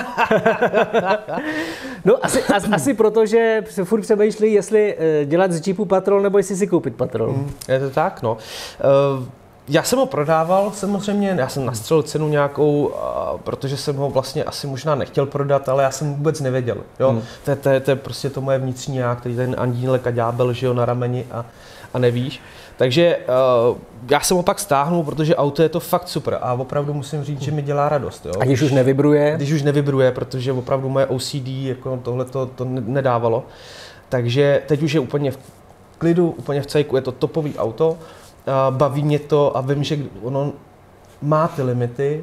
No asi, asi, asi proto, že se furt přemýšlí, jestli dělat z Jeepu Patrol nebo jestli si koupit Patrol. Hmm, je to tak, no. Uh, Já jsem ho prodával samozřejmě, já jsem nastřelil cenu nějakou, protože jsem ho vlastně asi možná nechtěl prodat, ale já jsem vůbec nevěděl. Jo? Hmm. To, je, to, je, to je prostě to moje vnitřní já, který ten andílek a ďábel, že jo, na rameni a, a nevíš. Takže uh, já jsem ho pak stáhnul, protože auto je to fakt super a opravdu musím říct, že mi dělá radost. Jo? A když už nevibruje? Když už nevibruje, protože opravdu moje O C D jako tohle to, to nedávalo. Takže teď už je úplně v klidu, úplně v cajku, je to topový auto. Baví mě to a vím, že ono má ty limity,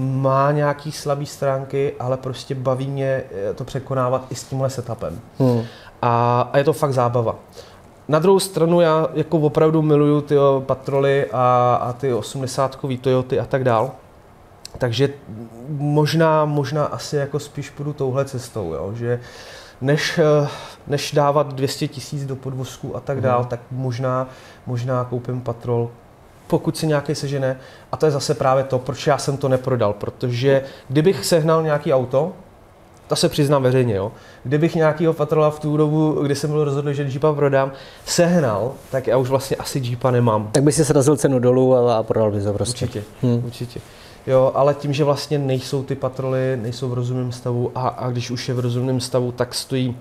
má nějaký slabý stránky, ale prostě baví mě to překonávat i s tímhle setupem. Hmm. A, a je to fakt zábava. Na druhou stranu já jako opravdu miluju ty Patroly a, a ty osmdesátkový Toyoty a tak dál. Takže možná, možná asi jako spíš půjdu touhle cestou, jo? Že než, než dávat dvě stě tisíc do podvozku a tak dál, hmm. tak možná, možná koupím Patrol, pokud si nějaký sežene. A to je zase právě to, proč já jsem to neprodal, protože kdybych sehnal nějaký auto, to se přiznám veřejně, jo, kdybych nějakýho Patrola v tu dobu, kdy jsem byl rozhodl, že Jeepa prodám, sehnal, tak já už vlastně asi Jeepa nemám. Tak by si srazil cenu dolů a, a prodal bys ho prostě. Určitě, hmm. určitě. Jo, ale tím, že vlastně nejsou ty Patroly, nejsou v rozumném stavu a, a když už je v rozumném stavu, tak stojí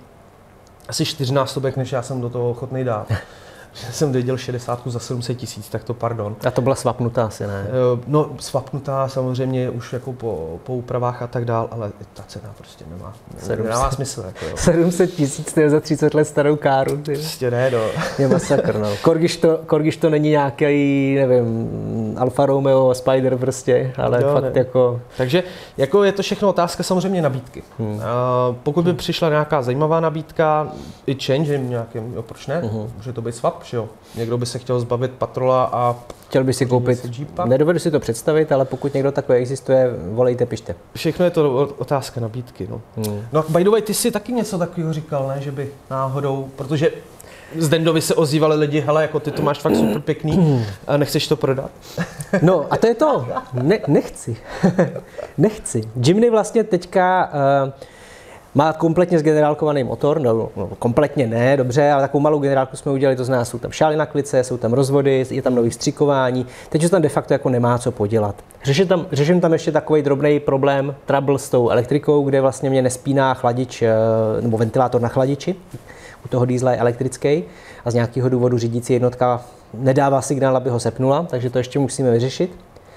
asi čtyřnásobek, než já jsem do toho ochotný dát. Že jsem věděl šedesátku za sedm set tisíc, tak to pardon. A to byla svapnutá asi, ne? No, svapnutá samozřejmě už jako po, po úpravách a tak dál, ale ta cena prostě nemá, nemá smysl. Jako, sedm set tisíc za třicet let starou káru. Ty. Prostě ne, no. Je masakr, no. Korgiš to, Korgiš to není nějaký, nevím, Alfa Romeo, Spider prostě, ale jo, fakt ne. jako... Takže jako je to všechno otázka samozřejmě nabídky. Hmm. Uh, pokud by přišla nějaká zajímavá nabídka, i change nějakým, jo, proč ne? Uh-huh. Může to být swap, že jo? Někdo by se chtěl zbavit Patrola a... Chtěl by si koupit Jeepa? Nedovedu si to představit, ale pokud někdo takový existuje, volejte, pište. Všechno je to otázka nabídky, no. Hmm. No by the way, ty jsi taky něco takového říkal, ne? Že by náhodou, protože z Dendovi se ozývali lidi, hele, jako ty to máš fakt super pěkný a nechceš to prodat? No a to je to, ne, nechci, nechci. Jimny vlastně teďka uh, má kompletně zgenerálkovaný motor, no, no kompletně ne, dobře, ale takovou malou generálku jsme udělali, to znamená, jsou tam šály na klice, jsou tam rozvody, je tam nový vstřikování, teď už tam de facto jako nemá co podělat. Řeším tam, řeším tam ještě takový drobný problém, trouble s tou elektrikou, kde vlastně mě nespíná chladič, nebo ventilátor na chladiči. U toho diesla je elektrický a z nějakého důvodu řídící jednotka nedává signál, aby ho sepnula, takže to ještě musíme vyřešit.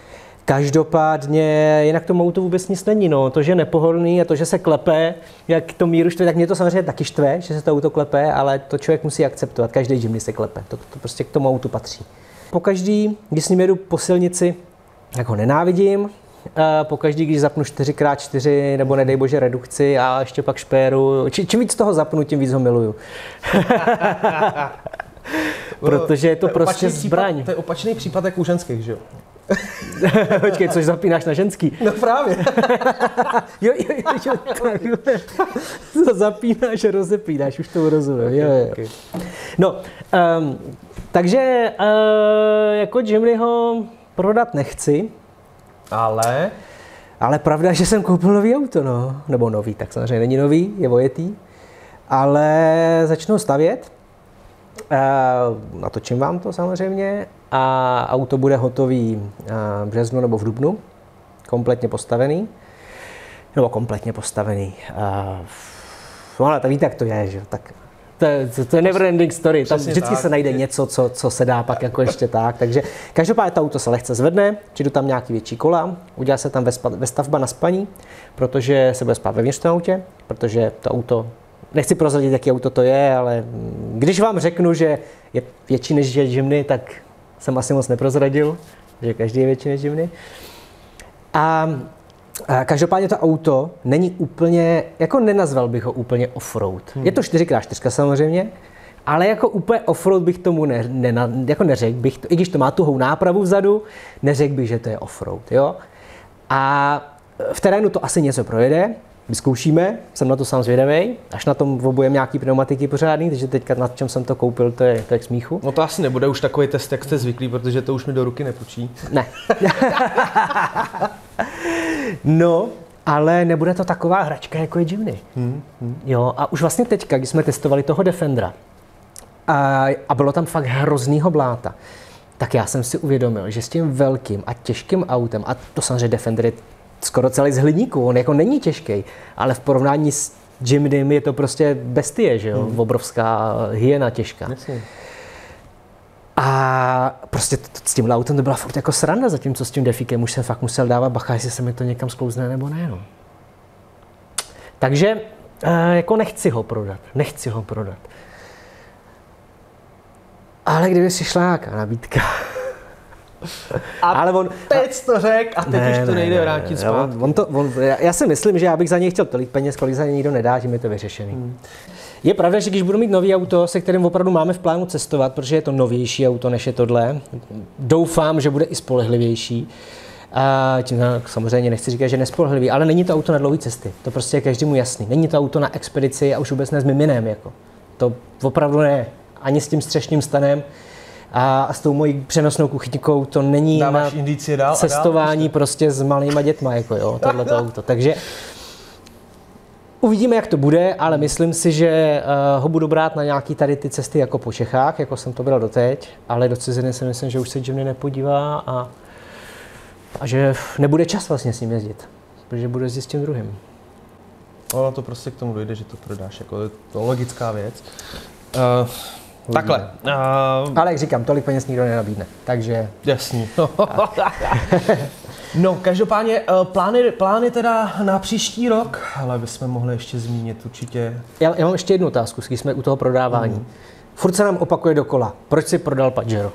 Každopádně jinak tomu autu vůbec nic není. No. To, že je nepohodlný a to, že se klepe, jak to Míru štve, tak mě to samozřejmě taky štve, že se to auto klepe, ale to člověk musí akceptovat. Každý Jimny se klepe. To, to prostě k tomu autu patří. pokaždý, když s ním jedu po silnici, tak ho nenávidím. Pokaždý, když zapnu čtyři krát čtyři nebo nedej bože redukci a ještě pak špéru, či, čím víc toho zapnu, tím víc ho miluju. Protože je to prostě zbraň. Případ, to je opačný případ jak u ženských, že jo? Počkej, což zapínáš na ženský. No právě. jo, jo, jo, jo, takhle. To zapínáš a rozepínáš, už to rozumím. Jo, jo. Okay. No, um, takže uh, jako Jimnyho prodat nechci. Ale? Ale pravda, že jsem koupil nový auto, no. Nebo nový, tak samozřejmě není nový, je ojetý. Ale začnu stavět. Uh, natočím vám to samozřejmě. A auto bude hotový v březnu nebo v dubnu. Kompletně postavený. Nebo kompletně postavený. Uh, ale to víte, jak to je, že? Tak to, to, to je never ending story. Tam vždycky tak se najde něco, co, co se dá pak jako ještě tak. Takže každopádně to auto se lehce zvedne, přijdu tam nějaký větší kola, udělá se tam vestavba na spaní, protože se bude spát vevnitř v tom autě, protože to auto, nechci prozradit, jaký auto to je, ale když vám řeknu, že je větší než je Jimny, tak jsem asi moc neprozradil, že každý je větší než Jimny. A A každopádně to auto není úplně, jako nenazval bych ho úplně offroad. Hmm. Je to čtyři krát čtyři samozřejmě, ale jako úplně offroad bych tomu ne, ne, jako neřekl bych, to, i když to má tuhou nápravu vzadu, neřekl bych, že to je offroad, jo. A v terénu to asi něco projede, vyzkoušíme, jsem na to sám zvědavej, až na tom obujem nějaký pneumatiky pořádný, takže teďka nad čem jsem to koupil, to je, to je k smíchu. No to asi nebude už takový test, jak jste zvyklí, protože to už mi do ruky nepůjčí. Ne. No, ale nebude to taková hračka, jako je Jimny. Hmm, hmm. Jo, a už vlastně teďka, když jsme testovali toho Defendera a, a bylo tam fakt hroznýho bláta, tak já jsem si uvědomil, že s tím velkým a těžkým autem, a to samozřejmě Defender je skoro celý z hliníku, on jako není těžký, ale v porovnání s Jimnym je to prostě bestie, že jo, hmm. obrovská hyena těžká. Jasně. A prostě t- t- s tímhle autem to byla fakt jako sranda, zatímco s tím Defikem už jsem fakt musel dávat bacha, jestli se mi to někam sklouzne nebo ne. No. Takže e, jako nechci ho prodat, nechci ho prodat. Ale kdyby si šla nějaká nabídka. A ale on, teď to řek a teď ne, už to nejde ne, vrátit zpátky. On to, on, já si myslím, že já bych za něj chtěl tolik peněz, kolik za něj nikdo nedá, že mi to vyřešený. Hmm. Je pravda, že když budu mít nový auto, se kterým opravdu máme v plánu cestovat, protože je to novější auto než je tohle, doufám, že bude i spolehlivější. A tím samozřejmě nechci říkat, že nespolehlivý, ale není to auto na dlouhé cesty. To prostě je každému jasný. Není to auto na expedici a už vůbec ne s miminem. Jako. To opravdu ne. Ani s tím střešním stanem a s tou mojí přenosnou kuchyňkou to není Dáváš na indicie dál cestování dál, prostě s malýma dětma, jako jo, tohleto auto. Takže uvidíme, jak to bude, ale myslím si, že uh, ho budu brát na nějaký tady ty cesty jako po Čechách, jako jsem to byl doteď, ale do ciziny si myslím, že už se Jimny nepodívá a, a že nebude čas vlastně s ním jezdit, protože bude jezdit s tím druhým. Ono to prostě k tomu dojde, že to prodáš, jako je to logická věc. Uh, takhle. Uh, ale jak říkám, tolik peněz nikdo nenabídne, takže... Jasný. No, každopádně plány, plány teda na příští rok, ale bychom mohli ještě zmínit určitě. Já, já mám ještě jednu otázku, když jsme u toho prodávání. Mm. Furt se nám opakuje dokola. Proč si prodal Pajero?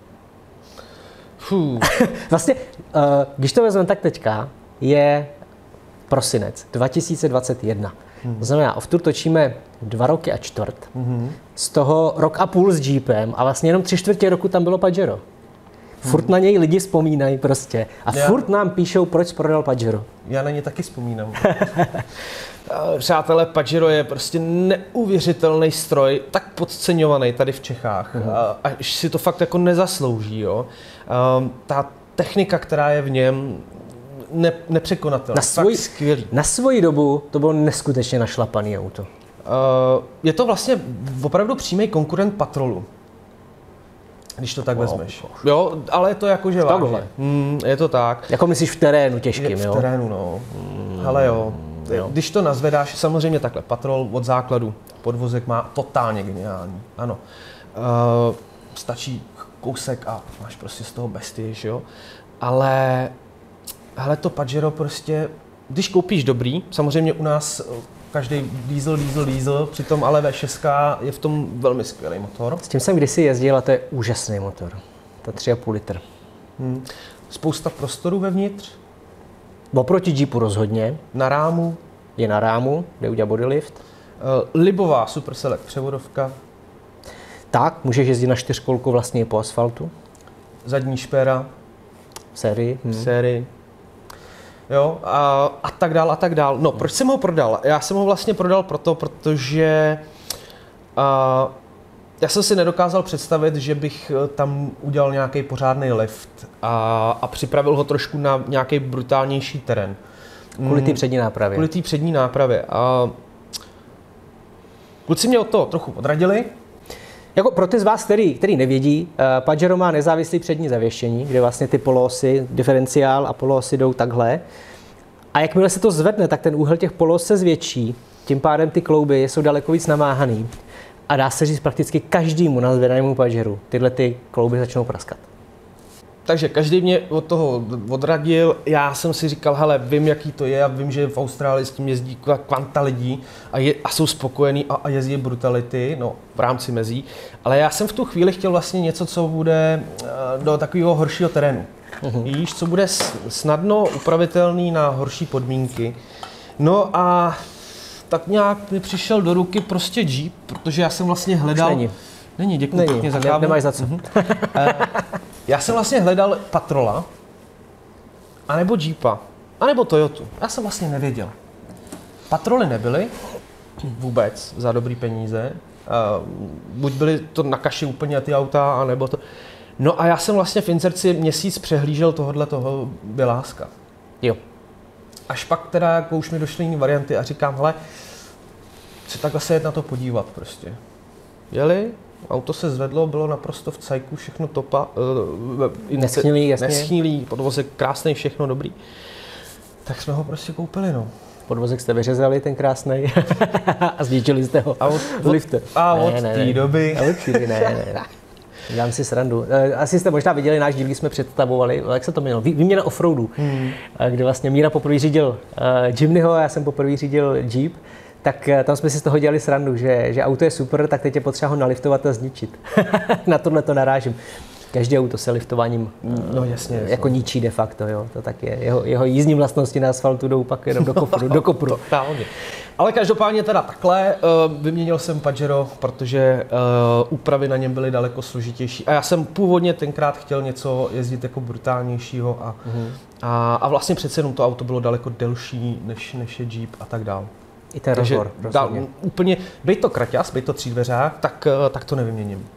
Vlastně, když to vezmeme tak teďka, je prosinec dva tisíce dvacet jedna. Mm. To znamená, off-tour točíme dva roky a čtvrt. Mm. Z toho rok a půl s Jeepem a vlastně jenom tři čtvrtě roku tam bylo Pajero. Furt na něj lidi vzpomínají prostě. A já, furt nám píšou, proč prodal Pajero. Já na ně taky vzpomínám. Přátelé, Pajero je prostě neuvěřitelný stroj, tak podceňovaný tady v Čechách. Uh-huh. A až si to fakt jako nezaslouží. Jo. Um, ta technika, která je v něm, ne, nepřekonatelná. Na svoji, na svoji dobu to bylo neskutečně našlapaný auto. Uh, je to vlastně opravdu přímý konkurent Patrolu. Když to tak wow. vezmeš. Jo, ale je to jako, že vážně. Mm, je to tak. Jako myslíš v terénu těžkým, jo? V terénu, no. Mm, Hele jo. jo. Když to nazvedáš, samozřejmě takhle, Patrol od základu, podvozek má totálně geniální, ano. Uh, stačí kousek a máš prostě z toho bestii, jo. Ale, hele, to Pajero prostě, když koupíš dobrý, samozřejmě u nás každý diesel, diesel, diesel, přitom ale vé šest je v tom velmi skvělý motor. S tím jsem kdysi jezdil a to je úžasný motor. ta tři a půl litr. Hmm. Spousta prostoru vevnitř? Oproti Jeepu rozhodně. Na rámu? Je na rámu, kde udělá bodylift. Uh, libová Super Select převodovka. Tak, můžeš jezdit na čtyřkolku vlastně i po asfaltu. Zadní špéra. V sérii. V sérii. Jo, a, a tak dál, a tak dál. No, proč jsem ho prodal? Já jsem ho vlastně prodal proto, protože uh, já jsem si nedokázal představit, že bych tam udělal nějaký pořádný lift a, a připravil ho trošku na nějaký brutálnější terén. Kvůli té přední nápravě. Kvůli té přední nápravě. A kluci mě od toho trochu odradili. Jako pro ty z vás, který, který nevědí, uh, Pajero má nezávislý přední zavěštění, kde vlastně ty poloosy, diferenciál a poloosy jdou takhle. A jakmile se to zvedne, tak ten úhel těch polos se zvětší, tím pádem ty klouby jsou daleko víc namáhaný. A dá se říct prakticky každému na zvedanému Pajeru tyhle ty klouby začnou praskat. Takže každý mě od toho odradil, já jsem si říkal, hele, vím, jaký to je a vím, že v Austrálii s tím jezdí kvanta lidí a, je, a jsou spokojení a, a jezdí brutality, no v rámci mezí, ale já jsem v tu chvíli chtěl vlastně něco, co bude do takového horšího terénu. Uh-huh. Víš, co bude snadno upravitelný na horší podmínky. No a tak nějak mi přišel do ruky prostě Jeep, protože já jsem vlastně hledal... Není. Není, děkuji pěkně za kávu. Nemáš za co. Uh-huh. Já jsem vlastně hledal Patrola, anebo Jeepa, anebo Toyotu. Já jsem vlastně nevěděl. Patroly nebyly vůbec za dobrý peníze. Uh, buď byly to na kaši úplně ty auta, anebo to... No a já jsem vlastně v inzerci měsíc přehlížel tohohle toho Běláska. Jo. Až pak teda jako už mi došly jiné varianty a říkám, hele, chci takhle se jet na to podívat prostě. Jeli, auto se zvedlo, bylo naprosto v cajku, všechno topa. Uh, neschnilý, jasně. Neschnilý, podvozek krásný, všechno dobrý. Tak jsme ho prostě koupili, no. Podvozek jste vyřezali, ten krásnej, a zničili jste ho a od, liftem. A od té doby. A od té doby, ne, ne, ne. Dělám si srandu. Asi jste možná viděli náš díl, kdy jsme představovali, jak se to jmenilo, výměna offroadu, hmm. kde vlastně Míra poprvé řídil uh, Jimnyho a já jsem poprvé řídil Jeep. Tak tam jsme si z toho dělali srandu, že, že auto je super, tak teď je potřeba ho naliftovat a zničit. Na tohle to narážím. Každé auto se liftováním no, jasně, jasně. jako ničí de facto, jo. To tak je. Jeho, jeho jízdní vlastnosti na asfaltu jdou pak jenom do kopru. do kopru. Totálně. Ale každopádně teda takhle, uh, vyměnil jsem Pajero, protože uh, úpravy na něm byly daleko složitější. A já jsem původně tenkrát chtěl něco jezdit jako brutálnějšího a, uh-huh. a, a vlastně přece jenom to auto bylo daleko delší než, než je Jeep a tak dál. I ten rozbor. Dal, úplně, bej to kraťas, bej to třívdveřák, tak, tak to nevyměním.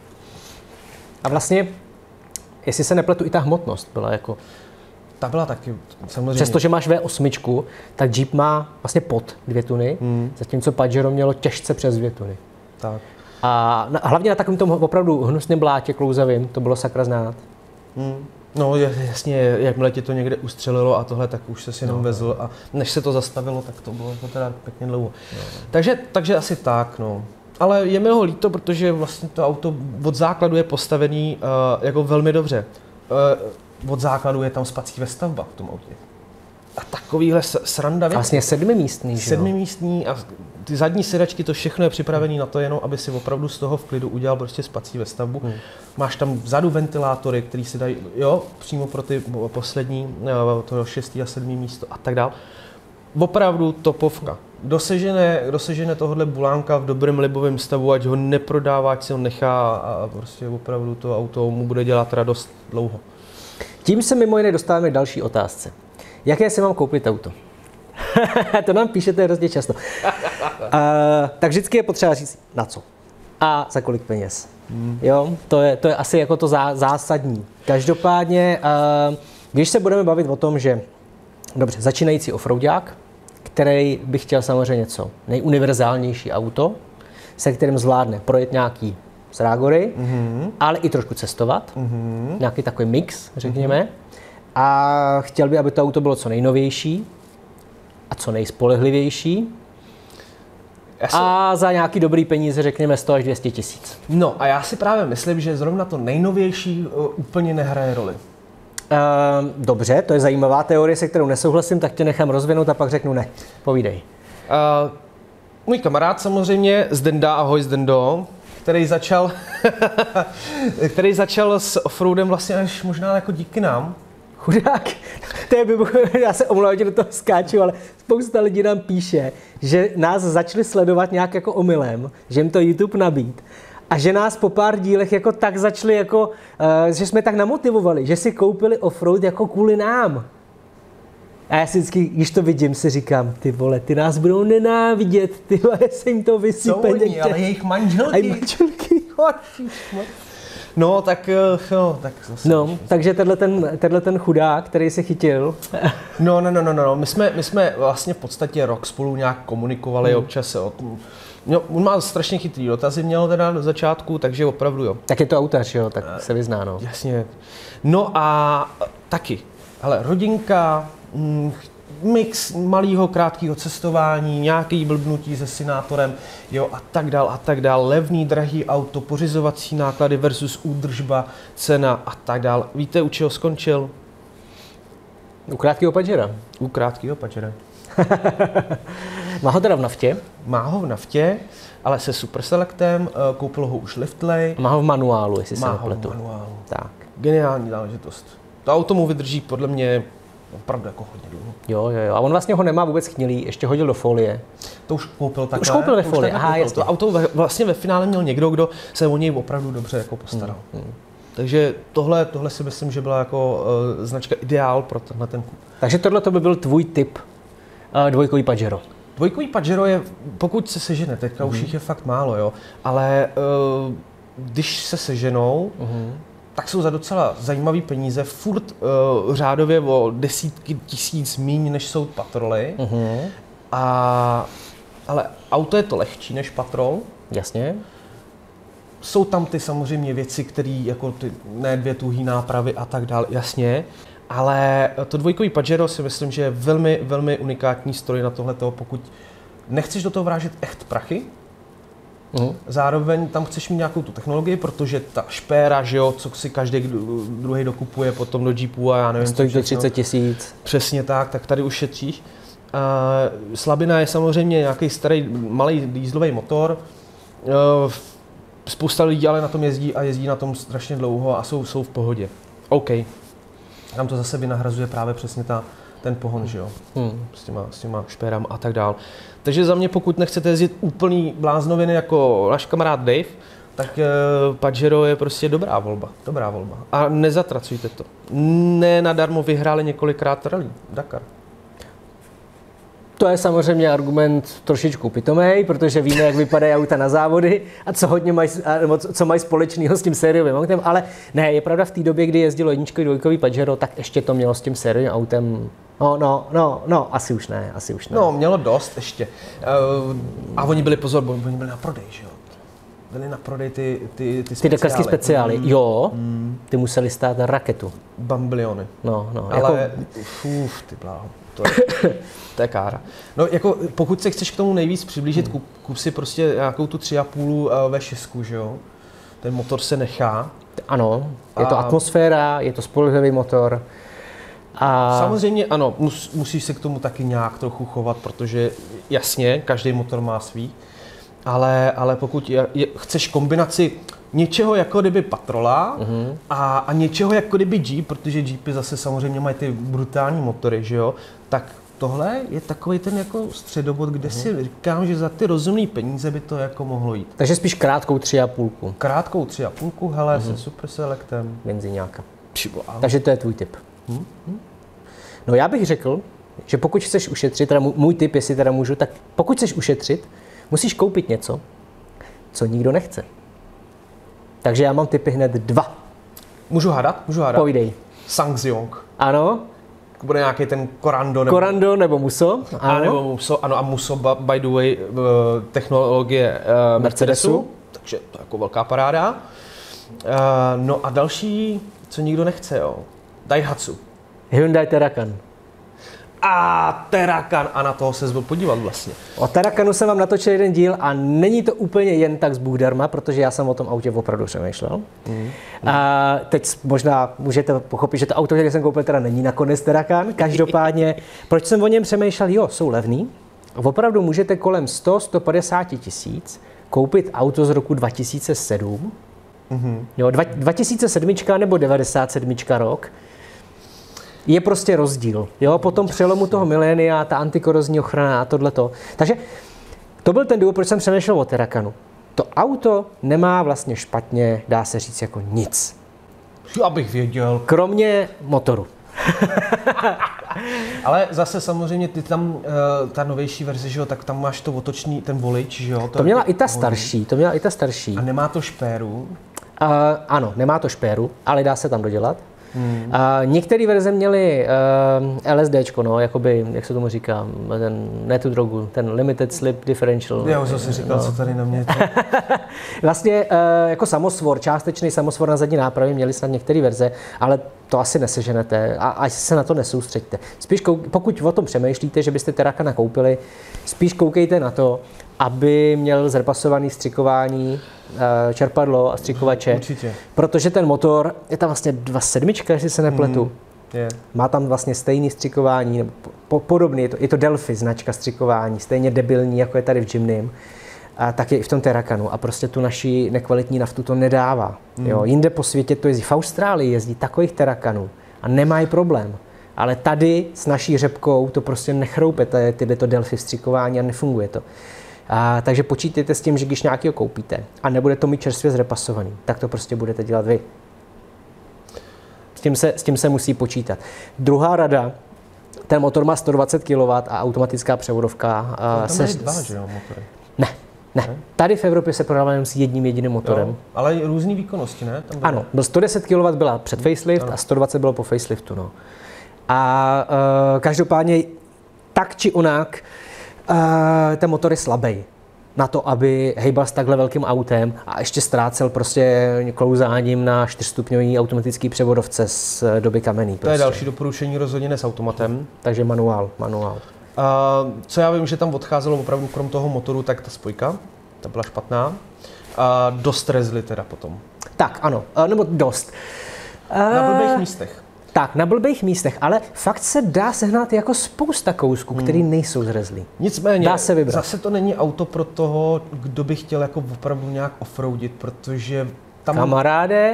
A vlastně, jestli se nepletu, i ta hmotnost byla jako... Ta byla taky, samozřejmě. Přestože máš V osm, tak Jeep má vlastně pod dvě tuny, hmm. zatímco Pajero mělo těžce přes dvě tuny. Tak. A na, hlavně na takovém tom opravdu hnusném blátě klouzavým, to bylo sakra znát. Hmm. No jasně, jakmile ti to někde ustřelilo a tohle, tak už se si jenom no, vezl a než se to zastavilo, tak to bylo to teda pěkně dlouho. No. Takže, takže asi tak, no. Ale je mi ho líto, protože vlastně to auto od základu je postavený uh, jako velmi dobře. Uh, od základu je tam spací vestavba v tom autě. A takovýhle sranda věc. Vlastně sedmimístný, že Sedmimístný a ty zadní sedačky, to všechno je připravené na to jenom, aby si opravdu z toho v klidu udělal prostě spací vestavbu. Hmm. Máš tam vzadu ventilátory, který si dají, jo, přímo pro ty poslední, to šestý a sedmý místo a tak dál. Opravdu topovka. Dosežené, dosežené tohohle bulánka v dobrém libovém stavu, ať ho neprodává, ať si ho nechá a prostě opravdu to auto mu bude dělat radost dlouho. Tím se mimo jiné dostáváme k další otázce. Jaké si mám koupit auto? To nám píšete hrozně často. uh, tak vždycky je potřeba říct na co. A za kolik peněz. Hmm. Jo, to je, to je asi jako to zá, zásadní. Každopádně, uh, když se budeme bavit o tom, že dobře, začínající offroadák, který by chtěl samozřejmě něco nejuniverzálnější auto, se kterým zvládne projet nějaký srágory, mm-hmm. ale i trošku cestovat. Mm-hmm. Nějaký takový mix, řekněme. Mm-hmm. A chtěl by, aby to auto bylo co nejnovější a co nejspolehlivější. Jsem... A za nějaký dobrý peníze řekněme sto až dvě stě tisíc. No a já si právě myslím, že zrovna to nejnovější uh, úplně nehraje roli. Uh, dobře, to je zajímavá teorie, se kterou nesouhlasím, tak tě nechám rozvinout a pak řeknu ne. Povídej. Uh, můj kamarád samozřejmě Zdenda, ahoj Zdendo, který začal, který začal s offroadem vlastně až možná jako díky nám. Chudák, to je mimo, já se omlouvám, že do toho skáču, ale spousta lidí nám píše, že nás začali sledovat nějak jako omylem, že jim to YouTube nabít. A že nás po pár dílech jako tak začali jako, uh, že jsme tak namotivovali, že si koupili offroad jako kvůli nám. A já si vždycky, když to vidím, si říkám, ty vole, ty nás budou nenávidět, ty vole, se jim to vysype. Co oni, ale jejich manželky. A manželky. No, tak, no, tak zase. No, takže tenhle ten, tenhle ten chudák, který se chytil. No, no, no, no, no, my jsme, my jsme vlastně v podstatě rok spolu nějak komunikovali, hmm. občas se o tom. No, on má strašně chytrý dotazy, měl teda do začátku, takže opravdu jo. Tak je to autař, jo, tak se vyzná, no. Jasně. No a taky, ale rodinka, mix malého krátkého cestování, nějaký blbnutí se synátorem, jo, a tak dál, a tak dál, levný, drahý auto, pořizovací náklady versus údržba, cena a tak dál. Víte, u čeho skončil? U krátkého Pajera. U krátkého Pajera. Má ho teda v naftě? Má ho v naftě, ale se Super Selectem, koupil ho už Liftley. Má ho v manuálu, jestli Má se nepletu. Má ho v manuálu. Tak. Geniální záležitost. To auto mu vydrží podle mě opravdu jako hodně dlouho. Jo, jo, jo. A on vlastně ho nemá vůbec chnilý, ještě hodil do folie. To už koupil takhle. Už koupil ve folii, aha, jasně. To auto vlastně ve finále měl někdo, kdo se o něj opravdu dobře jako postaral. Hmm, hmm. Takže tohle, tohle si myslím, že byla jako uh, značka ideál pro tenhle ten kup. Takže tohle to by byl tvůj tip uh, dvojkový Pajero. Dvojkový Pajero je, pokud se sežene, teďka hmm. už jich je fakt málo, jo, ale uh, když se seženou, hmm. tak jsou za docela zajímavý peníze, furt uh, řádově o desítky tisíc míň, než jsou patroly. Uh-huh. A, ale auto je to lehčí než patrol. Jasně. Jsou tam ty samozřejmě věci, které jako ty ne dvě tuhý nápravy a tak dále, jasně. Ale to dvojkový Pajero si myslím, že je velmi, velmi unikátní stroj na tohleto, pokud nechceš do toho vrážet echt prachy, Uh-huh. zároveň tam chceš mít nějakou tu technologii, protože ta špéra, že jo, co si každý druhý dokupuje potom do Jeepu a já nevím. Stojí to třicet tisíc. Přesně tak, tak tady už šetříš. Uh, slabina je samozřejmě nějaký starý malý dieselový motor. Uh, spousta lidí ale na tom jezdí a jezdí na tom strašně dlouho a jsou, jsou v pohodě. OK. Tam to zase vynahrazuje právě přesně ta, ten pohon, že jo, hmm. s, těma, s těma špérama a tak dál. Takže za mě, pokud nechcete jezdit úplný bláznoviny jako náš kamarád Dave, tak uh, Pajero je prostě dobrá volba, dobrá volba. A nezatracujte to. Ne nadarmo vyhráli několikrát rally Dakar. To je samozřejmě argument trošičku pitomej, protože víme, jak vypadají auta na závody a co hodně mají, nebo co mají společného s tím sériovým autem, ale ne, je pravda, v té době, kdy jezdilo jedničkový dvojkový Pajero, tak ještě to mělo s tím sériovým autem. No, no, no, no, asi už ne, asi už ne. No, mělo dost ještě. Uh, a oni byli, pozor, oni byli na prodej, že jo? Byli na prodej ty, ty, ty speciály. Ty dakarský speciály, mm. jo, mm. ty museli stát na raketu. Bambiliony. No, no. Ale, jako... fuf, ty bláho. To je, to je kára. No, jako pokud se chceš k tomu nejvíc přiblížit, hmm. kup, kup si prostě nějakou tu tři a půl vé šest, že jo? Ten motor se nechá. Ano, je to a... atmosféra, je to spolehlivý motor. A... Samozřejmě ano, mus, musíš se k tomu taky nějak trochu chovat, protože jasně, každý motor má svý, ale, ale pokud je, je, chceš kombinaci něčeho jako kdyby patrola uh-huh. a, a něčeho jako kdyby Jeep, protože Jeepy zase samozřejmě mají ty brutální motory, že jo, tak tohle je takový ten jako středobod, kde uh-huh. si říkám, že za ty rozumné peníze by to jako mohlo jít. Takže spíš krátkou tři a půlku. Krátkou tři a půlku, hele, uh-huh. se Super Selectem. Benziňáka. Takže to je tvůj tip. Hmm? No já bych řekl, že pokud chceš ušetřit, teda můj tip, jestli teda můžu, tak pokud chceš ušetřit, musíš koupit něco, co nikdo nechce. Takže já mám tipy hned dva. Můžu hádat? Můžu hádat? Pojdej. Ssangyong. Ano. Bude nějaký ten Corando nebo... Corando nebo Musso. Ano. A nebo Musso, ano a Musso, by the way, technologie uh, Mercedesu. Mercedesu. Takže to je jako velká paráda. Uh, no a další, co nikdo nechce, jo. Daihatsu. Hyundai Terracan. A Terracan, a na toho se zbyl podívat vlastně. O Terracanu jsem vám natočil jeden díl a není to úplně jen tak z Bůh darma, protože já jsem o tom autě opravdu přemýšlel. Mm. A teď možná můžete pochopit, že to auto, které jsem koupil, teda není nakonec Terracan. Každopádně, proč jsem o něm přemýšlel? Jo, jsou levný. Opravdu můžete kolem sto až sto padesát tisíc koupit auto z roku dva tisíce sedm, Mm-hmm. jo, dva, dva tisíce sedm nebo devadesát sedm rok, je prostě rozdíl. Jo, po tom přelomu toho milénia, ta antikorozní ochrana a tohleto. Takže to byl ten důvod, proč jsem přemýšlel o Terracanu. To auto nemá vlastně špatně, dá se říct, jako nic. Abych věděl. Kromě motoru. Ale zase samozřejmě ty tam, uh, ta novější verze, že jo, tak tam máš to otočný, ten volič, že jo. To, to měla i ta starší, to měla i ta starší. A nemá to špéru? Uh, ano, nemá to špéru, ale dá se tam dodělat. Hmm. Uh, některé verze měly uh, LSDčko, no, jakoby, jak se tomu říká, ten, ne tu drogu, ten Limited Slip Differential. Já už zase říkal, no. Co tady na mě. Vlastně uh, jako samosvor, částečný samosvor na zadní nápravě měli snad některé verze, ale to asi neseženete a až se na to nesoustřeďte. Spíš kouk, pokud o tom přemýšlíte, že byste Terracana koupili, spíš koukejte na to, aby měl zrepasovaný střikování, čerpadlo a střikovače. Určitě. Protože ten motor, je tam vlastně dva sedmička, jestli se nepletu. Mm, yeah. Má tam vlastně stejný střikování, nebo po, podobný, je to, je to Delphi značka střikování, stejně debilní, jako je tady v Jimnym. A tak je i v tom Terracanu. A prostě tu naši nekvalitní naftu to nedává. Mm. Jo, jinde po světě to jezdí. V Austrálii jezdí takových Terracanů a nemají problém. Ale tady s naší řepkou to prostě nechroupe, tyhle to Delphi vstřikování a nefunguje to. A, takže počítejte s tím, že když nějakého koupíte a nebude to mít čerstvě zrepasovaný, tak to prostě budete dělat vy. S tím se, s tím se musí počítat. Druhá rada, ten motor má sto dvacet kilowattů a automatická převodovka. A tam se, dva, že jo, motory? Ne, ne, ne. Tady v Evropě se prodává jenom s jedním jediným motorem. Jo, ale různý výkonnosti, ne? Tam ano, byl sto deset kilowattů byla před facelift ano. A sto dvacet bylo po faceliftu. No. A uh, každopádně tak či onak uh, ten motor je slabý na to, aby hejbal s takhle velkým autem a ještě ztrácel prostě klouzáním na čtyřstupňový automatický převodovce z doby kamenný. To prostě. je další doporučení, rozhodně ne s automatem. Takže manuál, manuál. Uh, co já vím, že tam odcházelo opravdu krom toho motoru, tak ta spojka, ta byla špatná. Uh, dost rezli teda potom. Tak, ano, uh, nebo dost. Uh, na blbých místech. Tak, na blbých místech, ale fakt se dá sehnat jako spousta kousků, hmm. který nejsou zrezlý. Nicméně, dá se vybrat. Zase to není auto pro toho, kdo by chtěl jako opravdu nějak offroadit, protože tam... Kamaráde,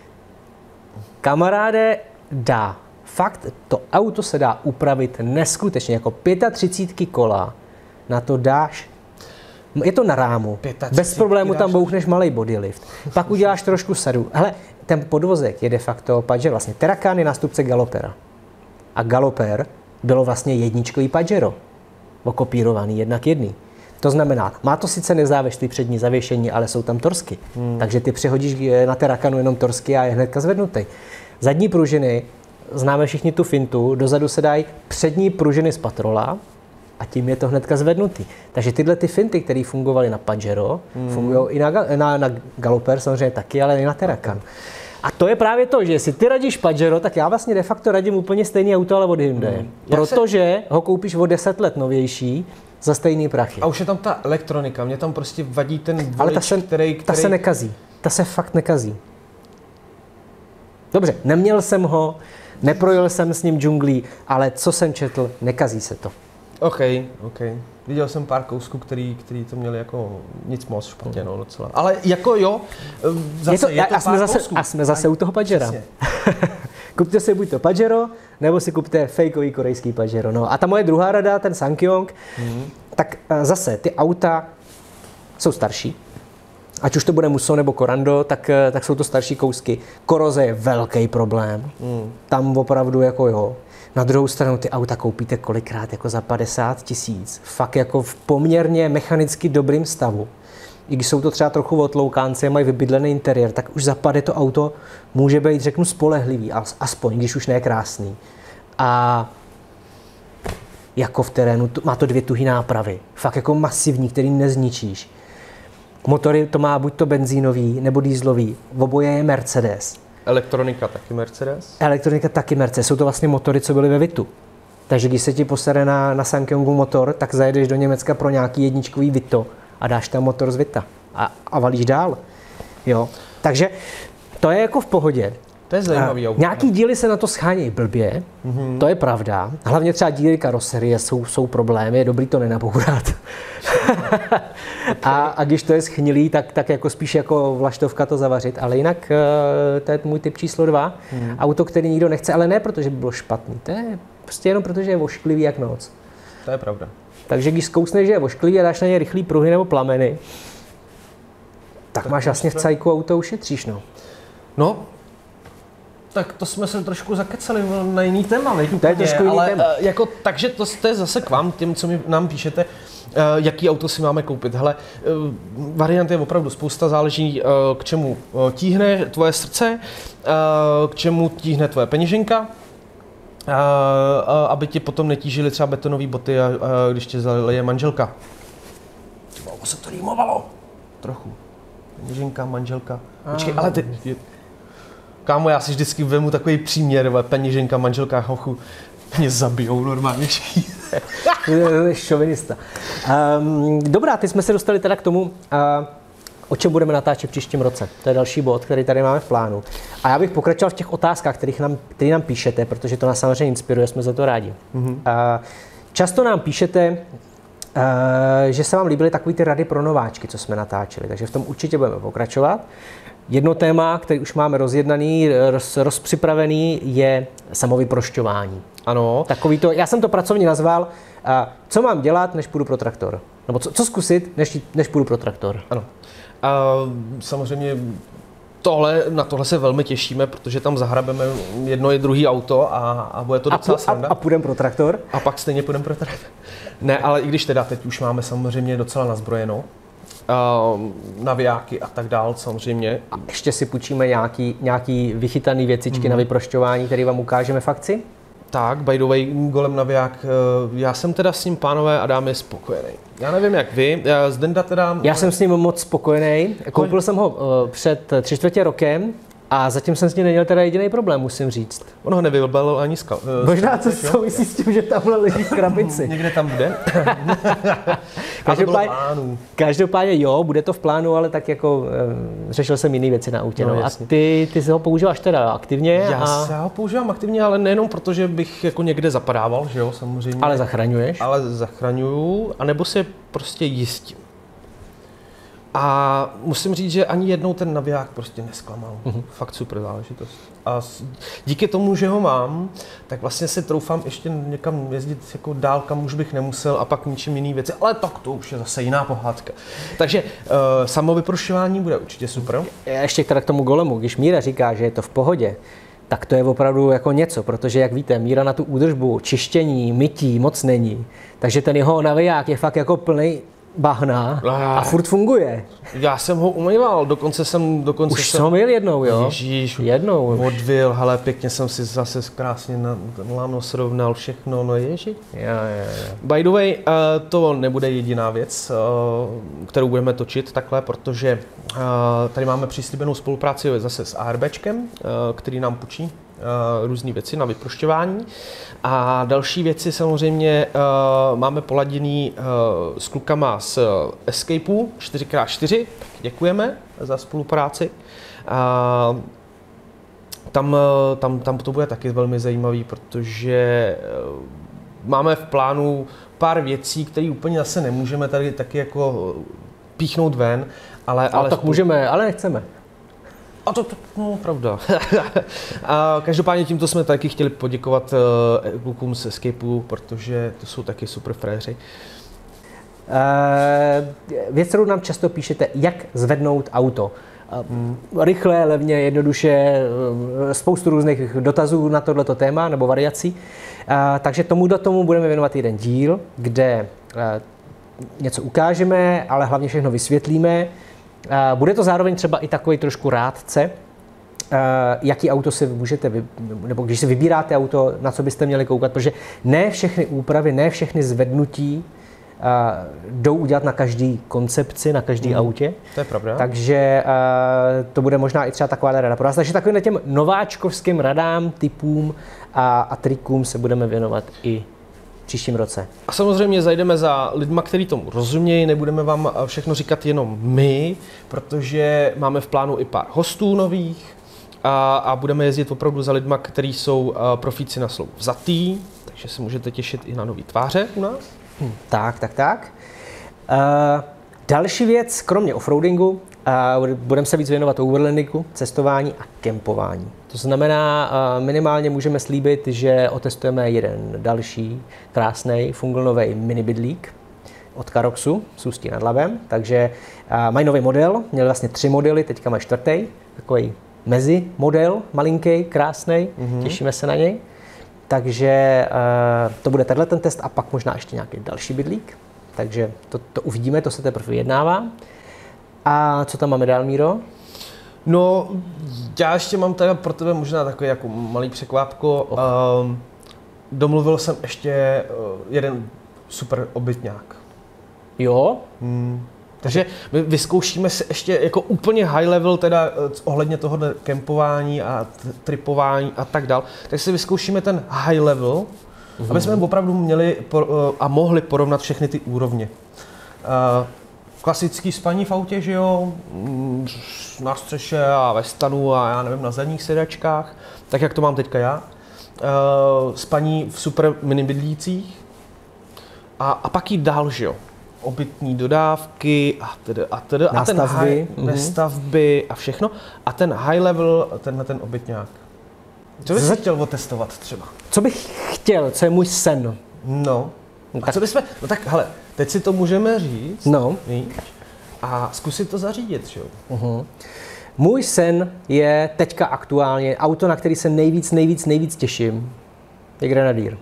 kamaráde, dá. Fakt, to auto se dá upravit neskutečně, jako třicet pět kola, na to dáš, je to na rámu, bez problému tam bouchneš malej bodylift, pak uděláš trošku sadu. Hele, ten podvozek je de facto Pajero, vlastně Terracan je nástupce Galopera. A Galoper bylo vlastně jedničkový Pajero, okopírovaný jednak jedný. To znamená, má to sice nezávislý přední zavěšení, ale jsou tam torsky. Hmm. Takže ty přehodíš na Terracanu jenom torsky a je hnedka zvednutý. Zadní pružiny, známe všichni tu fintu, dozadu se dají přední pružiny z Patrola a tím je to hnedka zvednutý. Takže tyhle ty finty, které fungovaly na Pajero, hmm. fungují i na, na, na Galoper samozřejmě taky, ale i na Terracan. A to je právě to, že jestli ty radíš Pajero, tak já vlastně de facto radím úplně stejný auto, ale od Hyundai. Hmm. Protože se... ho koupíš o deset let novější za stejný prachy. A už je tam ta elektronika, mě tam prostě vadí ten volič, ale ta se, který, který... ta se nekazí. Ta se fakt nekazí. Dobře, neměl jsem ho, neprojel jsem s ním džunglí, ale co jsem četl, nekazí se to. OK, OK. Viděl jsem pár kousků, který, který to měli jako nic moc špatně, no docela. Ale jako jo, zase je to, je to a, jsme zase, a jsme zase u toho Pajera. Kupte si buď to Pajero, nebo si kupte fakeový korejský Pajero. No a ta moje druhá rada, ten Sankyong, mm. tak zase ty auta jsou starší. Ať už to bude Musso nebo Corando, tak, tak jsou to starší kousky. Koroze je velký problém. Mm. Tam opravdu jako jo. Na druhou stranu ty auta koupíte kolikrát jako za padesát tisíc. Fakt jako v poměrně mechanicky dobrým stavu. I když jsou to třeba trochu otloukánci, mají vybydlený interiér, tak už za pade to auto může být, řeknu, spolehlivý. Aspoň, když už ne krásný. A jako v terénu má to dvě tuhý nápravy. Fakt jako masivní, který nezničíš. Motory to má buď to benzínový nebo dýzlový. V oboje je Mercedes. Elektronika taky Mercedes? Elektronika taky Mercedes. Jsou to vlastně motory, co byly ve Vitu. Takže když se ti posere na, na Sankyongu motor, tak zajedeš do Německa pro nějaký jedničkový Vito a dáš tam motor z Vita. A, a valíš dál. Jo. Takže to je jako v pohodě. To je zajímavý auto. Nějaký díly se na to schánějí blbě, mm-hmm. to je pravda. Hlavně třeba díly karoserie jsou, jsou problémy, je dobrý to nenabourat. Okay. a, a když to je schnilý, tak, tak jako spíš jako vlaštovka to zavařit. Ale jinak to je můj typ číslo dva. Mm. Auto, který nikdo nechce, ale ne protože by bylo špatný. To je prostě jenom protože je ošklivý jak noc. To je pravda. Takže když zkousneš, že je ošklivý a dáš na ně rychlý pruhy nebo plameny, tak, tak máš vlastně v cajku auto ušetříš, no. No, tak to jsme se trošku zakecali na jiný téma, ne? To je trošku jiný ale, téma. Jako, takže to, to je zase k vám, těm, co mi, nám píšete, uh, jaký auto si máme koupit. Hele, uh, variant je opravdu spousta, záleží, uh, k čemu uh, tíhne tvoje srdce, uh, k čemu tíhne tvoje peněženka, uh, uh, aby ti potom netížily třeba betonové boty, uh, když tě zaleje manželka. Třeba se to rýmovalo. Trochu. Peněženka, manželka. Počkej, ale ty... Kámo, já si vždycky vemu takový příměr, peněženka, manželka, hochu, mě zabijou normálně. Šovinista. Um, dobrá, teď jsme se dostali teda k tomu, uh, o čem budeme natáčet v příštím roce. To je další bod, který tady máme v plánu. A já bych pokračoval v těch otázkách, kterých nám, který nám píšete, protože to nás samozřejmě inspiruje, jsme za to rádi. Mm-hmm. Uh, často nám píšete, Uh, že se vám líbily takové ty rady pro nováčky, co jsme natáčeli, takže v tom určitě budeme pokračovat. Jedno téma, který už máme rozjednaný, roz, rozpřipravený, je samovyprošťování. Ano. Takový to, já jsem to pracovně nazval, uh, co mám dělat, než půjdu pro traktor. Nebo co, co zkusit, než, než půjdu pro traktor. Ano. A samozřejmě tohle, na tohle se velmi těšíme, protože tam zahrabeme jedno i druhý auto a, a bude to docela sranda. A, a půjdeme pro traktor? A pak stejně půjdeme pro traktor. Ne, ale i když teda teď už máme samozřejmě docela nazbrojeno, uh, navijáky a tak dál samozřejmě. A ještě si půjčíme nějaký, nějaký vychytaný věcičky mm. na vyprošťování, které vám ukážeme v akci? Tak, by the way, golem naviják, já jsem teda s ním, pánové a dámy, spokojený. Já nevím, jak vy, Zdenda teda... Já jsem s ním moc spokojený. Koupil jsem ho uh, před tři čtvrtě rokem a zatím jsem s ním neměl teda jediný problém, musím říct. On ho nevylbal ani skal. Uh, Možná to souvisí s tím, že tamhle leží v krabici. Někde tam bude. Každopádně, každopádně jo, bude to v plánu, ale tak jako uh, řešil jsem jiné věci na autě. No, no. A ty, ty si ho používáš teda aktivně? Já a... se ho používám aktivně, ale nejenom proto, že bych jako někde zapadával, že jo, samozřejmě. Ale zachraňuješ? Ale zachraňuju, anebo se prostě jistím. A musím říct, že ani jednou ten naviják prostě nesklamal. Uh-huh. Fakt super záležitost. A díky tomu, že ho mám, tak vlastně se troufám ještě někam jezdit jako dál, kam už bych nemusel a pak ničím jiný věci. Ale tak to už je zase jiná pohádka. Takže uh, samovyprošťování bude určitě super. Ještě teda k tomu golemu, když Míra říká, že je to v pohodě, tak to je opravdu jako něco, protože jak víte, Míra na tu údržbu, čištění, mytí moc není. Takže ten jeho naviják je fakt jako plný bahna a furt funguje. Já jsem ho umýval, dokonce jsem... Dokonce Už jsem ho myl jednou, jo? Ježíš, jednou. Odvil, hele, pěkně jsem si zase krásně na láno srovnal všechno, no ježi. Jo, jo, jo. By the way, uh, to nebude jediná věc, uh, kterou budeme točit takhle, protože uh, tady máme přislíbenou spolupráci zase s ARBčkem, uh, který nám půjčí uh, různé věci na vyprošťování. A další věci samozřejmě uh, máme poladěný uh, s klukama z uh, Escapeu čtyři krát čtyři, děkujeme za spolupráci. Uh, tam, uh, tam, tam to bude taky velmi zajímavý, protože uh, máme v plánu pár věcí, které úplně zase nemůžeme tady taky jako píchnout ven, ale... ale tak spolu... můžeme, ale nechceme. A to, to no, pravda. A každopádně tímto jsme taky chtěli poděkovat uh, klukům z Escapeu, protože to jsou taky super fréři. Uh, věc, kterou nám často píšete, jak zvednout auto. Hmm. Rychle, levně, jednoduše, spoustu různých dotazů na tohleto téma nebo variací. Uh, takže tomuhle tomu budeme věnovat jeden díl, kde uh, něco ukážeme, ale hlavně všechno vysvětlíme. Uh, bude to zároveň třeba i takový trošku rádce, uh, jaký auto si můžete, vy, nebo když si vybíráte auto, na co byste měli koukat, protože ne všechny úpravy, ne všechny zvednutí uh, jdou udělat na každý koncepci, na každý mm, autě. To je pravda. Takže uh, to bude možná i třeba taková rada pro vás. Takže takovým těm nováčkovským radám, typům a, a trikům se budeme věnovat i příštím roce. A samozřejmě zajdeme za lidma, kteří tomu rozumějí, nebudeme vám všechno říkat jenom my, protože máme v plánu i pár hostů nových, a, a budeme jezdit opravdu za lidma, kteří jsou uh, profíci na slovo vzatý, takže se můžete těšit i na nový tváře u nás. Hm, tak, tak, tak. Uh, další věc, kromě offroadingu, uh, budeme se víc věnovat overlandingu, cestování a kempování. To znamená, uh, minimálně můžeme slíbit, že otestujeme jeden další krásný funglnový mini bydlík od Karoxu z Ústí nad Labem. Takže uh, mají nový model, měli vlastně tři modely, teďka mají čtvrtý, takový mezi model, malinký, krásný, mm-hmm. těšíme se na něj. Takže uh, to bude tenhle ten test a pak možná ještě nějaký další bydlík. Takže to, to uvidíme, to se teprve vyjednává. A co tam máme dál, Míro? No, já ještě mám teda pro tebe možná takový jako malý překvápko. Oh. Um, domluvil jsem ještě uh, jeden super obytňák. Jo? Hmm. Takže my vyzkoušíme si ještě jako úplně high level teda ohledně toho kempování a tripování a tak dál. Tak si vyzkoušíme ten high level, mm-hmm. aby jsme opravdu měli a mohli porovnat všechny ty úrovně. Klasický spaní v autě, že jo, na střeše a ve stanu a já nevím, na zadních sedačkách, tak jak to mám teďka já. Spaní v super mini bydlících a, a pak jít dál, že jo. Obytní dodávky a tedy a tedy a ten high, mm-hmm. stavby a všechno. A ten high level, tenhle ten obytňák. Co bys chtěl otestovat třeba? Co bych chtěl, co je můj sen? No. A co bychom, no tak hele, teď si to můžeme říct, no. víš, a zkusit to zařídit, že jo? Uh-huh. Můj sen je teďka aktuálně, auto, na který se nejvíc, nejvíc, nejvíc těším, je Grenadier.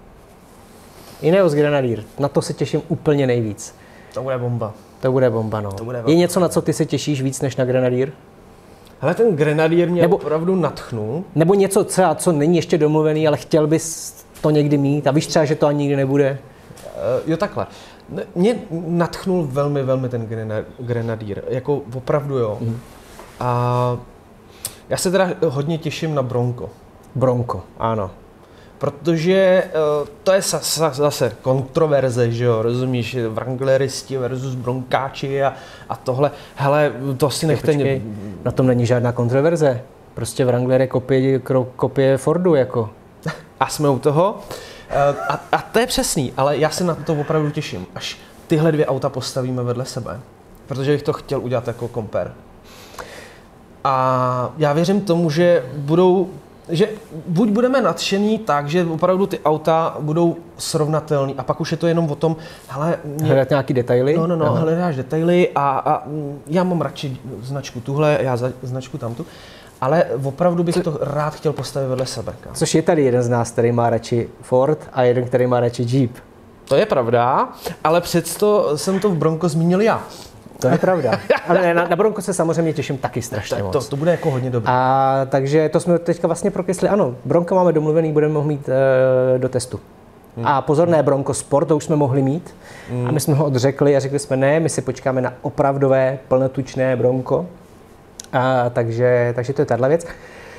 Ineos Grenadier, na to se těším úplně nejvíc. To bude bomba. To bude bomba, no. Bude je něco, na co ty se těšíš víc než na Grenadier? Hele, ten Grenadier mě nebo, opravdu nadchnul. Nebo něco, třeba, co není ještě domluvený, ale chtěl bys to někdy mít a víš třeba, že to ani nikdy nebude? Uh, jo, takhle. Mě nadchnul velmi, velmi ten Grenadier. Jako opravdu, jo. Mm. A já se teda hodně těším na Bronco. Bronco, ano. Protože uh, to je zase kontroverze, že jo, rozumíš, wrangleristi versus bronkáči a, a tohle, hele, to si nechte... Počkej, na tom není žádná kontroverze, prostě Wrangler je kopie, kopie Fordu, jako. A jsme u toho. Uh, a, a to je přesný, ale já se na to opravdu těším, až tyhle dvě auta postavíme vedle sebe, protože bych to chtěl udělat jako compare. A já věřím tomu, že budou že buď budeme nadšení tak, že opravdu ty auta budou srovnatelný a pak už je to jenom o tom, hele... Mě... Hledat nějaký detaily? No, no, no, Aha. hledáš detaily a, a já mám radši značku tuhle, já za, značku tamtu, ale opravdu bych Co... to rád chtěl postavit vedle sebe. Kam. Což je tady jeden z nás, který má radši Ford a jeden, který má radši Jeep. To je pravda, ale přesto jsem to v Bronco zmínil já. To je pravda. Ale na, na Bronco se samozřejmě těším taky strašně tak moc. To, to bude jako hodně dobré. A takže to jsme teďka vlastně prokysli. Ano, Bronco máme domluvený, budeme ho mít e, do testu. Hmm. A pozor, ne Bronco Sport, to už jsme mohli mít. Hmm. A my jsme ho odřekli a řekli jsme ne, my si počkáme na opravdové plnotučné Bronco. A, takže, takže to je tahle věc.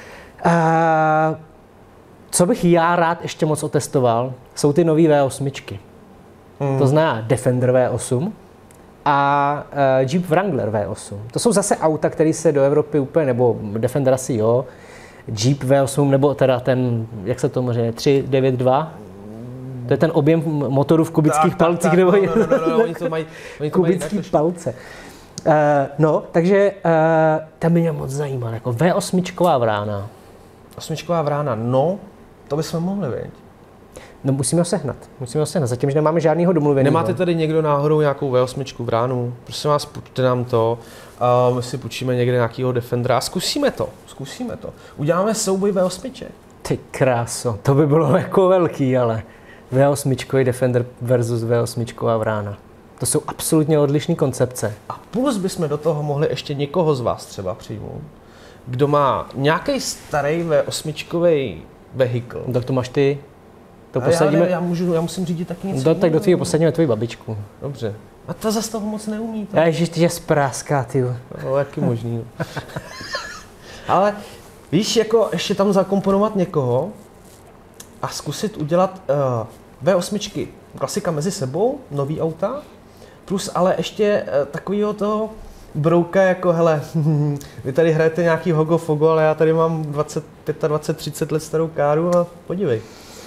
A, co bych já rád ještě moc otestoval, jsou ty nový V osm. Hmm. To znamená Defender V osm. A uh, Jeep Wrangler V osm. To jsou zase auta, které se do Evropy úplně, nebo Defender asi jo, Jeep V osm, nebo teda ten, jak se to může, tři devět dva? To je ten objem motoru v kubických tak, palcích, tak, nebo no, no, no, no, no, oni to mají, oni to kubický mají palce. Uh, no, takže uh, to by mě moc zajímalo, jako V osm vrána. Osmičková vrána, no, to bychom mohli, vědět. No musíme ho sehnat, musíme ho sehnat, zatím, že nemáme žádnýho domluveného. Nemáte tady někdo náhodou nějakou V osm vránu? Prosím vás, půjďte nám to, uh, my si půjčíme někde nějakýho Defendera a zkusíme to, zkusíme to. Uděláme souboj V osm. Ty kráso, to by bylo jako velký, ale V osm Defender versus V osm vrána. To jsou absolutně odlišné koncepce. A plus bychom do toho mohli ještě někoho z vás třeba přijmout, kdo má nějaký starý V osm vehikl. Tak to máš ty. To posadíme... já, já, můžu, já musím řídit taky něco. Do, tak do tvýho posadíme tvoji babičku. Dobře. A ta zase toho moc neumí. Já ježiš, ty je spráská, ty. No, jaký možný. Ale víš, jako ještě tam zakomponovat někoho a zkusit udělat uh, V osm klasika mezi sebou, nový auta, plus ale ještě uh, takovýho toho brouka jako, hele, vy tady hrajete nějaký hogo fogo, ale já tady mám dvacet, dvacet pět, třicet let starou káru a podívej.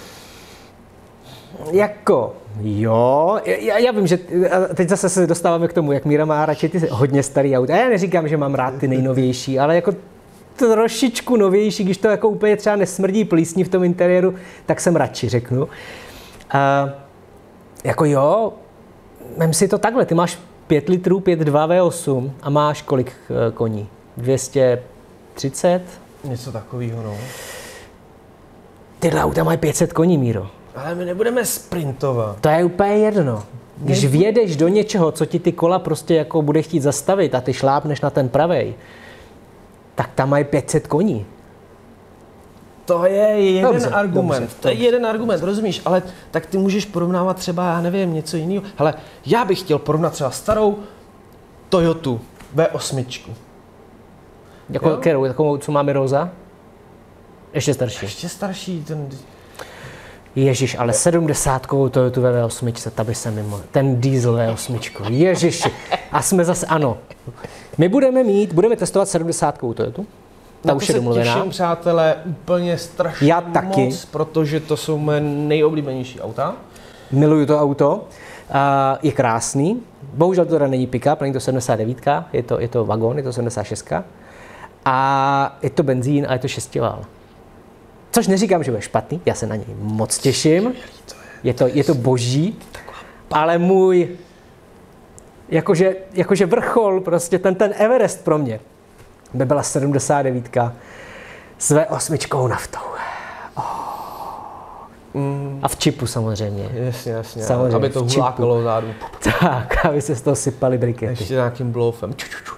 Jako, jo, já, já vím, že teď zase se dostáváme k tomu, jak Míra má radši ty hodně starý auta. Já neříkám, že mám rád ty nejnovější, ale jako trošičku novější, když to jako úplně třeba nesmrdí plísní v tom interiéru, tak jsem radši, řeknu. A, jako jo, vem si to takhle, ty máš pět litrů, pět dva V osm a máš kolik koní? dvě stě třicet? Něco takového, no. Tyhle auta mají pět set koní, Míro. Ale my nebudeme sprintovat. To je úplně jedno. Když vjedeš do něčeho, co ti ty kola prostě jako bude chtít zastavit a ty šlápneš na ten pravej, tak tam mají pět set koní. To je jeden dobře, argument. Dobře, to je jeden argument, rozumíš? Ale tak ty můžeš porovnávat třeba, já nevím, něco jiného. Hele, já bych chtěl porovnat třeba starou Toyotu V osm. Jako kterou? Takovou, co máme Rosa? Ještě starší. Ještě starší, ten... Ježíš, ale sedmdesátkovou Toyotu ve V osm, ta by se mimo. Ten diesel V osm. Ježiši. A jsme zase, ano. My budeme mít, budeme testovat sedmdesátkovou Toyotu. Ta Na už to je domluvená. se těším, přátelé, úplně strašně Já taky. moc, protože to jsou mé nejoblíbenější auta. Miluju to auto. Uh, je krásný. Bohužel to teda není pick-up, není to sedmdesát devět, je to, je to vagon, je to sedmdesát šest. A je to benzín a je to šestivál. Což neříkám, že bude špatný, já se na něj moc těším. Je to, je to boží, ale můj jakože, jakože vrchol, prostě ten, ten Everest pro mě by byla sedmdesát devět s V osm naftou. Oh. Mm. A v čipu samozřejmě. Jasně, jasně. Samozřejmě, aby to hulákalo zádu. Tak, aby se z toho sypaly brikety. Ještě nějakým blowfem.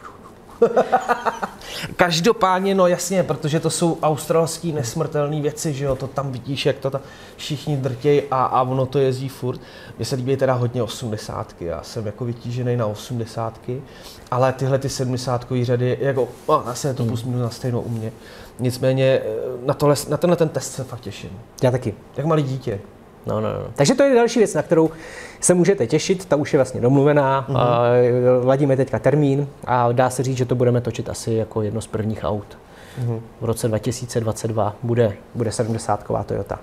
Každopádně, no jasně, protože to jsou australský nesmrtelné věci, že jo, to tam vidíš, jak to tam všichni drtějí a, a ono to jezdí furt. Mně se líbí teda hodně osmdesátky, já jsem jako vytížený na osmdesátky, ale tyhle ty sedmdesátkový řady, jako, no, asi je to plus minus na stejnou u mě. Nicméně na, tohle, na tenhle ten test se fakt těším. Já taky. Jak malý dítě. No, no, no. Takže to je další věc, na kterou se můžete těšit, ta už je vlastně domluvená, mm-hmm. ladíme teďka termín a dá se říct, že to budeme točit asi jako jedno z prvních aut. Mm-hmm. V roce dva tisíce dvacet dva bude, bude sedmdesátková Toyota.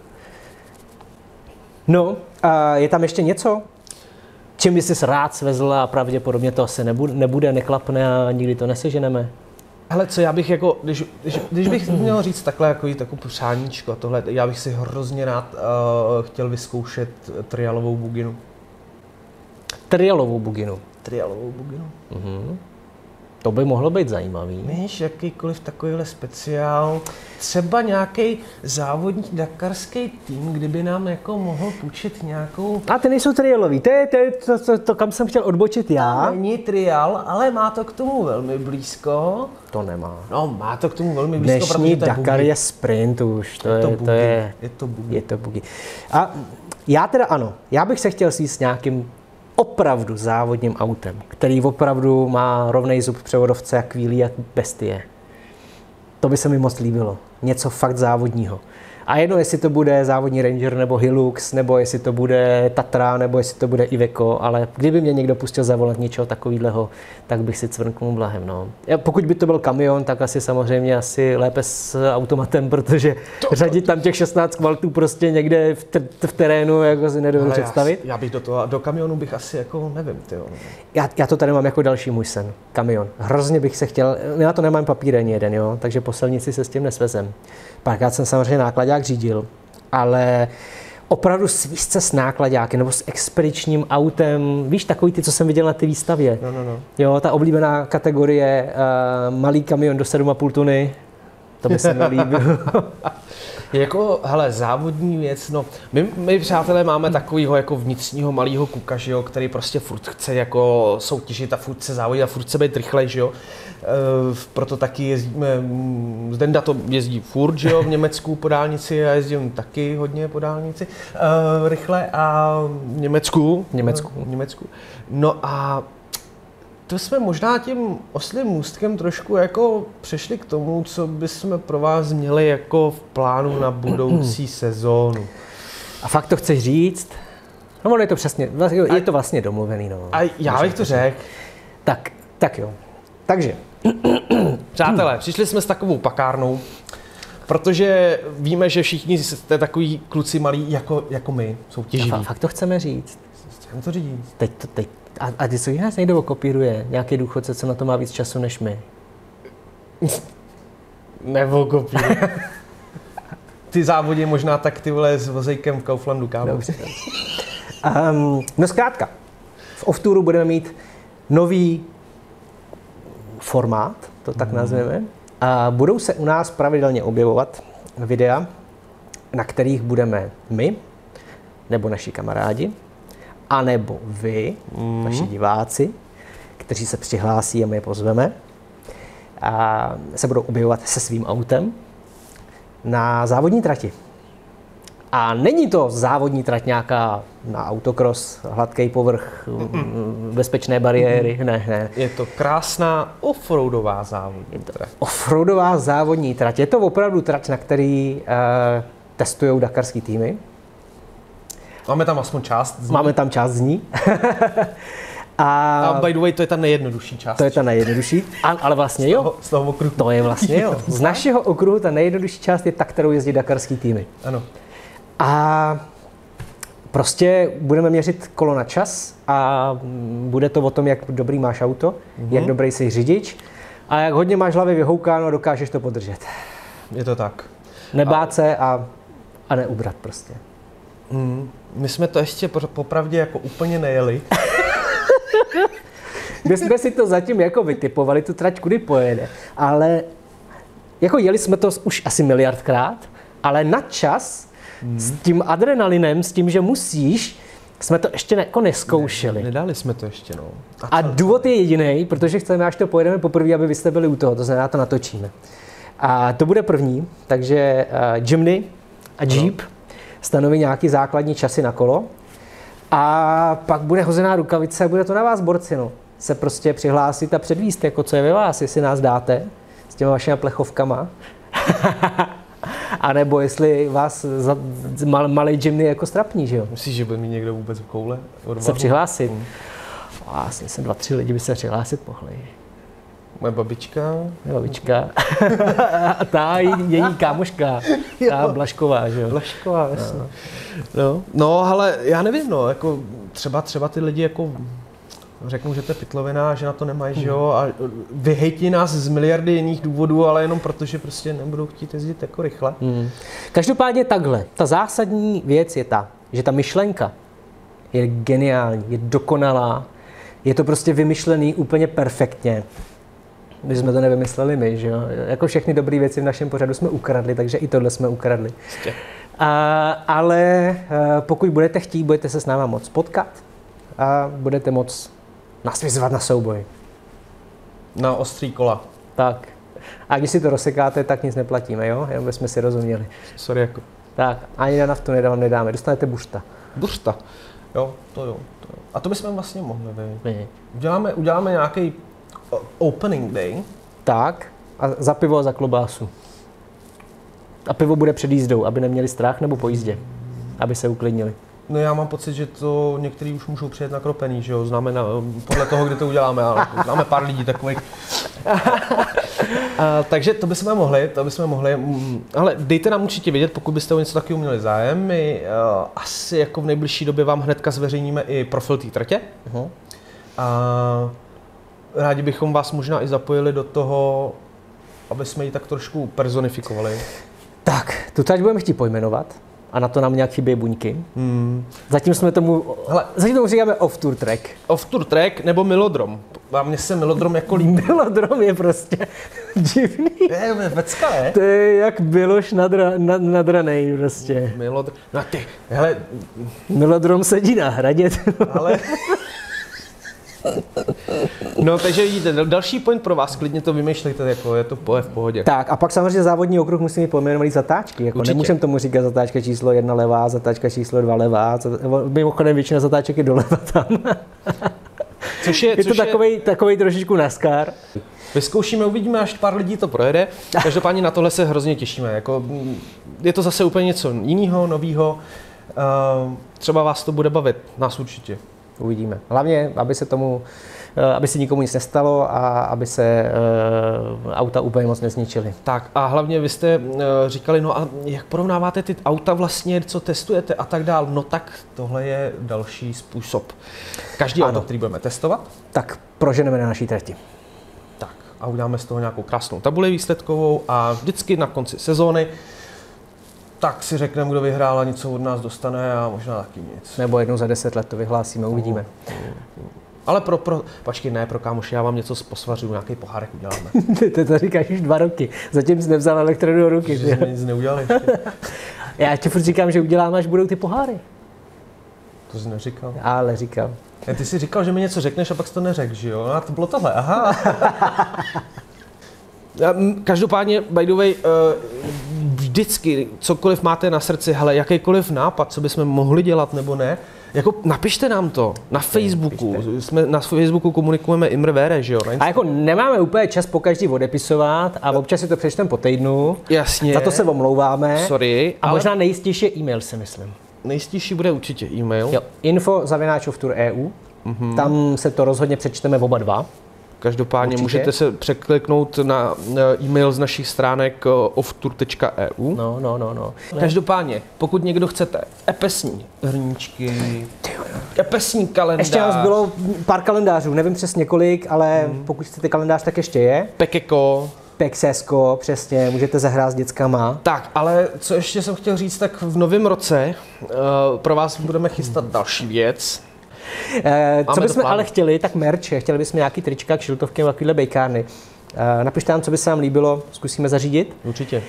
No, a je tam ještě něco, čím by jsi rád svezl a pravděpodobně to asi nebude, nebude, neklapne a nikdy to neseženeme? Hele, co já bych jako, když, když, když bych měl říct takhle jako takovou přáníčko, tohle, já bych si hrozně rád uh, chtěl vyzkoušet trialovou buginu. Trialovou buginu? Trialovou buginu. Mm-hmm. To by mohlo být zajímavý. Víš, jakýkoliv takovýhle speciál, třeba nějaký závodní dakarský tým, kdyby nám jako mohl půjčit nějakou... A ty nejsou trialový, to je to, to, to, to, kam jsem chtěl odbočit já. Není trial, ale má to k tomu velmi blízko. To nemá. No, má to k tomu velmi blízko, dnešní protože to je Dakar bugy. Je sprint už, to je, je, to je, bugy. to je, je to bugy. je to bugy. A já teda ano, já bych se chtěl svíst s nějakým opravdu závodním autem, který opravdu má rovnej zub převodovce jak Wheelie a bestie. To by se mi moc líbilo. Něco fakt závodního. A jedno, jestli to bude závodní Ranger nebo Hilux, nebo jestli to bude Tatra, nebo jestli to bude Iveco, ale kdyby mě někdo pustil za volant něčeho takového, tak bych si cvrknul blahem. No. Pokud by to byl kamion, tak asi samozřejmě asi lépe s automatem, protože to, řadit tam těch šestnáct kvaltů prostě někde v, t- v terénu, jako si nedovedu představit. Já, já bych do toho, do kamionu bych asi jako, nevím, tyjo. Já, já to tady mám jako další můj sen, kamion. Hrozně bych se chtěl, my na to nemám papír ani jeden, jo, takže po silnici se s tím nesvezem. Párkrát jsem samozřejmě nákladák řídil, ale opravdu svíst se s nákladáky nebo s expedičním autem, víš, takový ty, co jsem viděl na té výstavě. No, no, no. Jo, ta oblíbená kategorie, uh, malý kamion do sedm a půl tuny, to by se mi líbilo. Jako, hele, závodní věc, no, my, my přátelé máme takovýho jako vnitřního malýho kuka, že jo, který prostě furt chce jako soutěžit a furt chce závodit a furt chce být rychlej, že jo. E, proto taky jezdíme, Zdenda to jezdí furt, že jo, v Německu po dálnici, já jezdím taky hodně po dálnici, e, rychle a v Německu. V Německu. V Německu. No a to jsme možná tím oslým můstkem trošku jako přešli k tomu, co bychom pro vás měli jako v plánu na budoucí sezónu. A fakt to chceš říct? No, ono je to přesně, je to vlastně domluvený, no. A já bych to řekl. Tak, tak jo. Takže. Přátelé, přišli jsme s takovou pakárnou, protože víme, že všichni jste takový kluci malí jako, jako my, soutěživí. A fakt to chceme říct. Chceme to říct. Teď to, teď. A, a ty co nás někdo okopíruje? Nějaký důchodce, co na to má víc času než my? Nebo kopíruje. Ty závodě možná tak ty vole s vozejkem v Kauflandu, kámo. Um, no zkrátka, v Off-Touru budeme mít nový formát, to tak mm. nazveme. A budou se u nás pravidelně objevovat videa, na kterých budeme my, nebo naši kamarádi, anebo vy, mm. naši diváci, kteří se přihlásí a my je pozveme, a se budou objevovat se svým autem na závodní trati. A není to závodní trať nějaká na autocross, hladký povrch, Mm-mm. bezpečné bariéry, Mm-mm. ne, ne. Je to krásná offroadová závodní trať. Offroadová závodní trať. Je to opravdu trať, na který uh, testují dakarský týmy. Máme tam aspoň část z ní. Máme tam část z ní. A, a by the way, to je ta nejjednodušší část. To je ta nejjednodušší, a, ale vlastně jo. Z toho, z toho okruhu. To je vlastně jo. Z našeho okruhu ta nejjednodušší část je ta, kterou jezdí dakarský týmy. Ano. A prostě budeme měřit kolo na čas a bude to o tom, jak dobrý máš auto, mm-hmm. jak dobrý jsi řidič a jak hodně máš hlavy vyhoukáno a dokážeš to podržet. Je to tak. Nebát a... se a, a neubrat prostě. Mm, my jsme to ještě popravdě jako úplně nejeli. My jsme si to zatím jako vytipovali, tu trať kudy pojede, ale jako jeli jsme to už asi miliardkrát, ale na čas hmm. s tím adrenalinem, s tím, že musíš, jsme to ještě ne, jako neskoušeli. Ne, nedali jsme to ještě, no. A, a důvod je jediný, protože chceme, až to pojedeme poprvé, aby vy jste byli u toho, to znamená, to natočíme. A to bude první, takže uh, Jimny a Jeep no. stanoví nějaký základní časy na kolo a pak bude hozená rukavice a bude to na vás, borci, no. Se prostě přihlásit a předvíst, jako co je ve vás, jestli nás dáte s těma vašimi plechovkama. A nebo jestli vás za, mal, malej Jimny jako strapní, že jo? Myslíš, že bude mít někdo vůbec v koule? Odvahu? Se přihlásit? Hmm. Asi jsem dva, tři lidi by se přihlásit mohli. Moje babička. Moje babička. A ta její kámoška, ta Blašková, že jo? Blašková, jasně. No. No, no, ale já nevím, no, jako třeba, třeba ty lidi jako řeknou, že to je pytlovina, že na to nemají, hmm. že jo, a vyhejtí nás z miliardy jiných důvodů, ale jenom proto, že prostě nebudou chtít jezdit jako rychle. Hmm. Každopádně takhle, ta zásadní věc je ta, že ta myšlenka je geniální, je dokonalá, je to prostě vymyšlený úplně perfektně. My jsme to nevymysleli my, že jo, jako všechny dobré věci v našem pořadu jsme ukradli, takže i tohle jsme ukradli. A, ale pokud budete chtít, budete se s náma moc potkat a budete moc nás vyzvat na souboj. Na ostrý kola. Tak. A když si to rozsekáte, tak nic neplatíme, jo? Jenom bychom si rozuměli. Sorry, jako. Tak, ani na naftu nedám, nedáme. Dostanete bušta. Bušta. Jo, to jo. To jo. A to bychom vlastně mohli, vy. My. Uděláme, uděláme nějaký opening day. Tak. A za pivo a za klobásu. A pivo bude před jízdou, aby neměli strach, nebo po jízdě. Aby se uklidnili. No já mám pocit, že to některý už můžou přijet nakropený, že jo, známe na, podle toho, kde to uděláme, ale známe pár lidí takových. A, takže to bychom mohli, to bychom mohli, ale dejte nám určitě vědět, pokud byste o něco takového měli zájem. My uh, asi jako v nejbližší době vám hnedka zveřejníme i profil té tratě. Uh-huh. A rádi bychom vás možná i zapojili do toho, aby jsme ji tak trošku personifikovali. Tak, tu trať budeme chtít pojmenovat. A na to nám nějak chybějí buňky. Hmm. Zatím jsme tomu, hele, zatím tomu říkáme off-tour track. Off-tour track nebo Milodrom. A mně se Milodrom jako líbí. Milodrom je prostě divný. Je, vecka, ne? To je jak Miloš nadra, nad, nadranej prostě. Milodrom, no ty, hele. Milodrom sedí na hradě. Ale... No, takže vidíte, další point pro vás, klidně to vymýšlejte, jako je to v pohodě. Tak a pak samozřejmě závodní okruh musíme pojmenovat zatáčky, jako nemůžeme tomu říkat zatáčka číslo jedna levá, zatáčka číslo dva levá, mimochodem většina zatáček je doleva tam. Což je, je to což takovej, je... takovej trošičku NASCAR. Vyzkoušíme, uvidíme, až pár lidí to projede. Každopádně na tohle se hrozně těšíme. Jako, je to zase úplně něco jiného, nového. Uh, třeba vás to bude bavit, nás určitě. Uvidíme. Hlavně, aby se tomu, aby se nikomu nic nestalo a aby se uh, auta úplně moc nezničily. Tak a hlavně vy jste uh, říkali, no a jak porovnáváte ty auta vlastně, co testujete a tak dál, no tak tohle je další způsob. Každý ano. auto, který budeme testovat, tak proženeme na naší trati. Tak a uděláme z toho nějakou krásnou tabuli výsledkovou a vždycky na konci sezóny tak si řekneme, kdo vyhrál a něco od nás dostane a možná taky nic. Nebo jednou za deset let to vyhlásíme, uvidíme. Uh, uh, uh. Ale pro, pro, počkej, ne, pro kámoši, já vám něco z posvařů, nějaký pohárek uděláme. Ty to říkáš už dva roky, zatím jsi nevzal elektrodu do ruky. Že jsme nic neudělali ještě. Já ti furt říkám, že uděláme, až budou ty poháry. To jsi neříkal. Ale říkal. Ja, ty jsi říkal, že mi něco řekneš a pak jsi to neřekl, že jo? A to bylo tohle, aha. Každopádně, by the way, vždycky, cokoliv máte na srdci, hele, jakýkoliv nápad, co bychom mohli dělat nebo ne, jako napište nám to na Facebooku. Napište. Jsme na Facebooku komunikujeme Imr Vere, že jo? A jako nemáme úplně čas po každý odepisovat a občas si to přečteme po týdnu. Jasně. Za to se omlouváme. Sorry. A ale možná nejistější je e-mail, si myslím. Nejistější bude určitě e-mail. Jo, info zavináč oftour tečka e u. Mm-hmm. Tam se to rozhodně přečteme oba dva. Každopádně určitě. Můžete se překliknout na e-mail z našich stránek oftour tečka e u. No, no, no, no. Každopádně, pokud někdo chcete epesní hrníčky, epesní kalendář. Ještě nás bylo pár kalendářů, nevím přesně kolik, ale hmm. pokud chcete kalendář, tak ještě je. Pekeko. Pexesko, přesně, můžete zahrát s dětskama. Tak, ale co ještě jsem chtěl říct, tak v novém roce uh, pro vás budeme chystat další věc. Eh, co bychom ale chtěli, tak merch, chtěli bychom nějaký trička, kšiltovky a takovýhle bejkárny. Eh, napište nám, co by se vám líbilo, zkusíme zařídit. Určitě.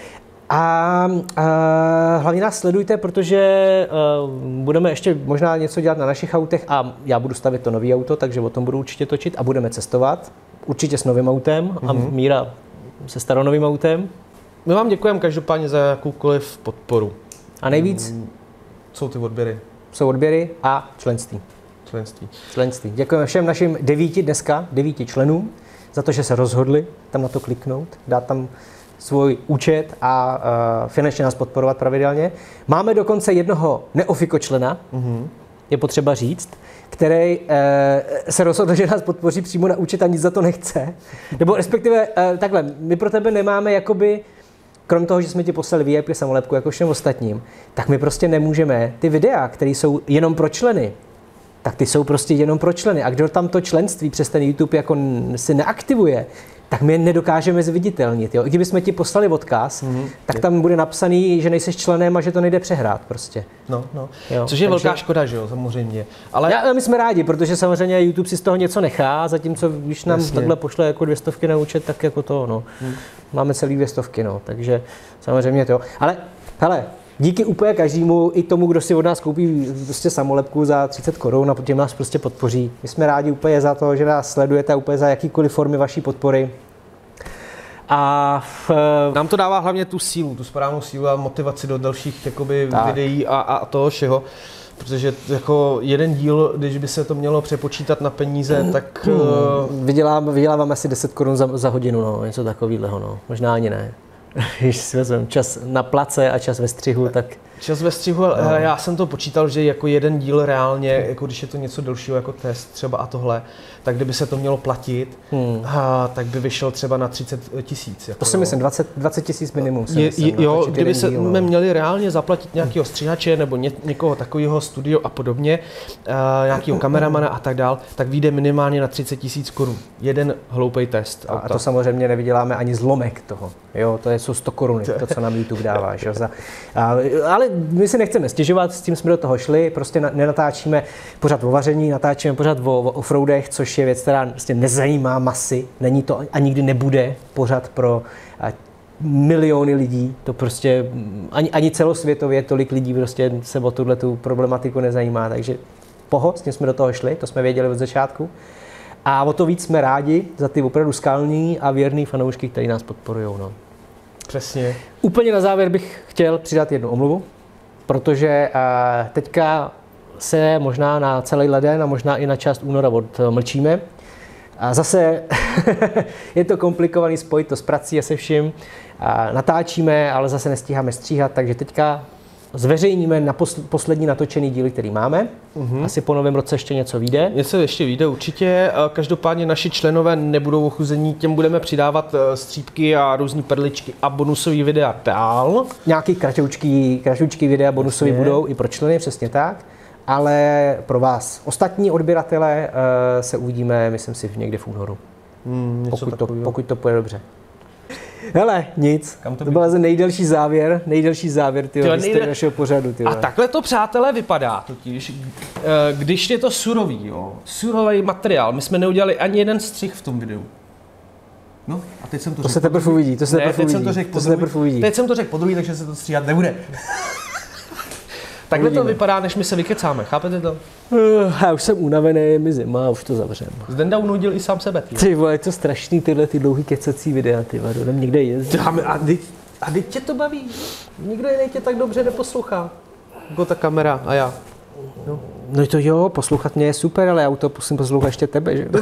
A uh, hlavně nás sledujte, protože uh, budeme ještě možná něco dělat na našich autech a já budu stavit to nový auto, takže o tom budu určitě točit a budeme cestovat. Určitě s novým autem mm-hmm. a Míra se staronovým autem. My vám děkujeme každopádně za jakoukoliv podporu. A nejvíc? Mm, jsou ty odběry. Jsou odběry a členství. Členství. Členství. Děkujeme všem našim devíti dneska, devíti členům, za to, že se rozhodli tam na to kliknout, dát tam svůj účet a uh, finančně nás podporovat pravidelně. Máme dokonce jednoho neofiko-člena, mm-hmm. je potřeba říct, který uh, se rozhodl, že nás podpoří přímo na účet a nic za to nechce. Nebo respektive uh, takhle, my pro tebe nemáme jakoby, krom toho, že jsme ti poslali V I P samolepku jako všem ostatním, tak my prostě nemůžeme ty videa, které jsou jenom pro členy, tak ty jsou prostě jenom pro členy. A kdo tam to členství přes ten YouTube jako si neaktivuje, tak my je nedokážeme zviditelnit. Jo? I kdybychom ti poslali odkaz, mm-hmm. tak tam bude napsaný, že nejseš členem a že to nejde přehrát prostě. No, no. Jo? Což je Takže velká škoda, že jo, samozřejmě. Ale já, my jsme rádi, protože samozřejmě YouTube si z toho něco nechá, zatímco když nám Jasně. takhle pošle jako dvě stovky na účet, tak jako to, no. Hmm. Máme celý dvě stovky, no. Takže samozřejmě to. Ale, hele, díky úplně každému, i tomu, kdo si od nás koupí prostě samolepku za třicet korun a potom nás prostě podpoří. My jsme rádi úplně za to, že nás sledujete, úplně za jakýkoliv formy vaší podpory. A v, nám to dává hlavně tu sílu, tu správnou sílu a motivaci do dalších jakoby, videí a, a toho všeho. Protože jako jeden díl, když by se to mělo přepočítat na peníze, tak... Hmm. Vydělám, vydělávám asi deset korun za, za hodinu, no, něco takového, no. Možná ani ne. Když si vezmeme čas na place a čas ve střihu, tak... Čas ve střihu, no. Já jsem to počítal, že jako jeden díl reálně, jako když je to něco delšího jako test třeba a tohle, tak kdyby se to mělo platit, hmm. a, tak by vyšel třeba na třicet tisíc. Jako to si myslím, dvacet tisíc minimum. Je, myslím, jo, kdyby se díl, no. měli reálně zaplatit nějakého stříhače nebo ně, někoho takového studio a podobně, a, nějakého kameramana a tak dál, tak vyjde minimálně na třicet tisíc korun. Jeden hloupej test. A, a to samozřejmě nevyděláme ani zlomek toho. Jo, to jsou sto koruny, to, co nám YouTube dává. Že? Za, a, ale my si nechceme stěžovat, s tím jsme do toho šli, prostě na, nenatáčíme pořád o vaření, natáčíme pořád o, o offroadech, což je věc, která prostě nezajímá masy, není to a nikdy nebude pořád pro a, miliony lidí, to prostě ani, ani celosvětově tolik lidí prostě se o tuhletu problematiku nezajímá, takže poho, s tím jsme do toho šli, to jsme věděli od začátku. A o to víc jsme rádi za ty opravdu skalní a věrný fanoušky, kteří nás podporují. No. Přesně. Úplně na závěr bych chtěl přidat jednu omluvu, protože uh, teďka se možná na celý leden a možná i na část února odmlčíme. A zase je to komplikovaný spojit to s prací a se vším. A natáčíme, ale zase nestíháme stříhat, takže teďka zveřejníme na posl- poslední natočený díly, který máme. Mm-hmm. Asi po novém roce ještě něco vyjde. Něco ještě vyjde určitě. Každopádně naši členové nebudou ochuzení, těm budeme přidávat střípky a různé perličky a bonusové videa dál. Nějaký kratoučký, kratoučký videa bonusové budou i pro členy, přesně tak. Ale pro vás ostatní odběratele uh, se uvidíme, myslím si, někde v únoru. Hmm, pokud, to, pokud to půjde dobře. Hele, nic. Kam to to byl nejdelší závěr, nejdelší závěr tyjo, tyjo, nejde... našeho pořadu. Tyjo. A takhle to, přátelé, vypadá totiž, když je to surový, jo, surový materiál. My jsme neudělali ani jeden střih v tom videu. No, a teď jsem to, to řekl. To se teprve uvidí, to se ne, teprve uvidí. Jsem to řekl to se teprve uvidí. Teď jsem to řekl podruhý, takže se to stříhat nebude. Takhle to vypadá, než my se vykecáme, chápete to? Uh, já už jsem unavený, je mi zima, už to zavřem. Zdenda unudil i sám sebe. Ty, ty vole, je to strašný tyhle ty dlouhý kecací videa, ty vole, jdem někde jezdit. A teď a teď tě to baví, nikdo jiný tě tak dobře neposlouchá, jako ta kamera a já. No. no to jo, poslouchat mě je super, ale já u toho musím poslouchat ještě tebe, že?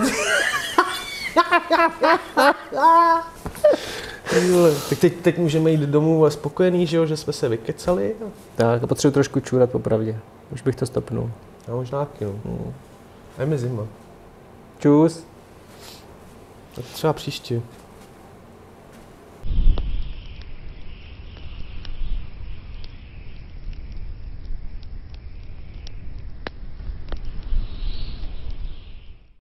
Tak teď, teď můžeme jít domů spokojený, že jo, že jsme se vykecali. Tak a potřebuji trošku čůrat popravdě. Už bych to stopnul. Já možná taky, no. Hmm. A je mi zima. Čus. Tak třeba příště.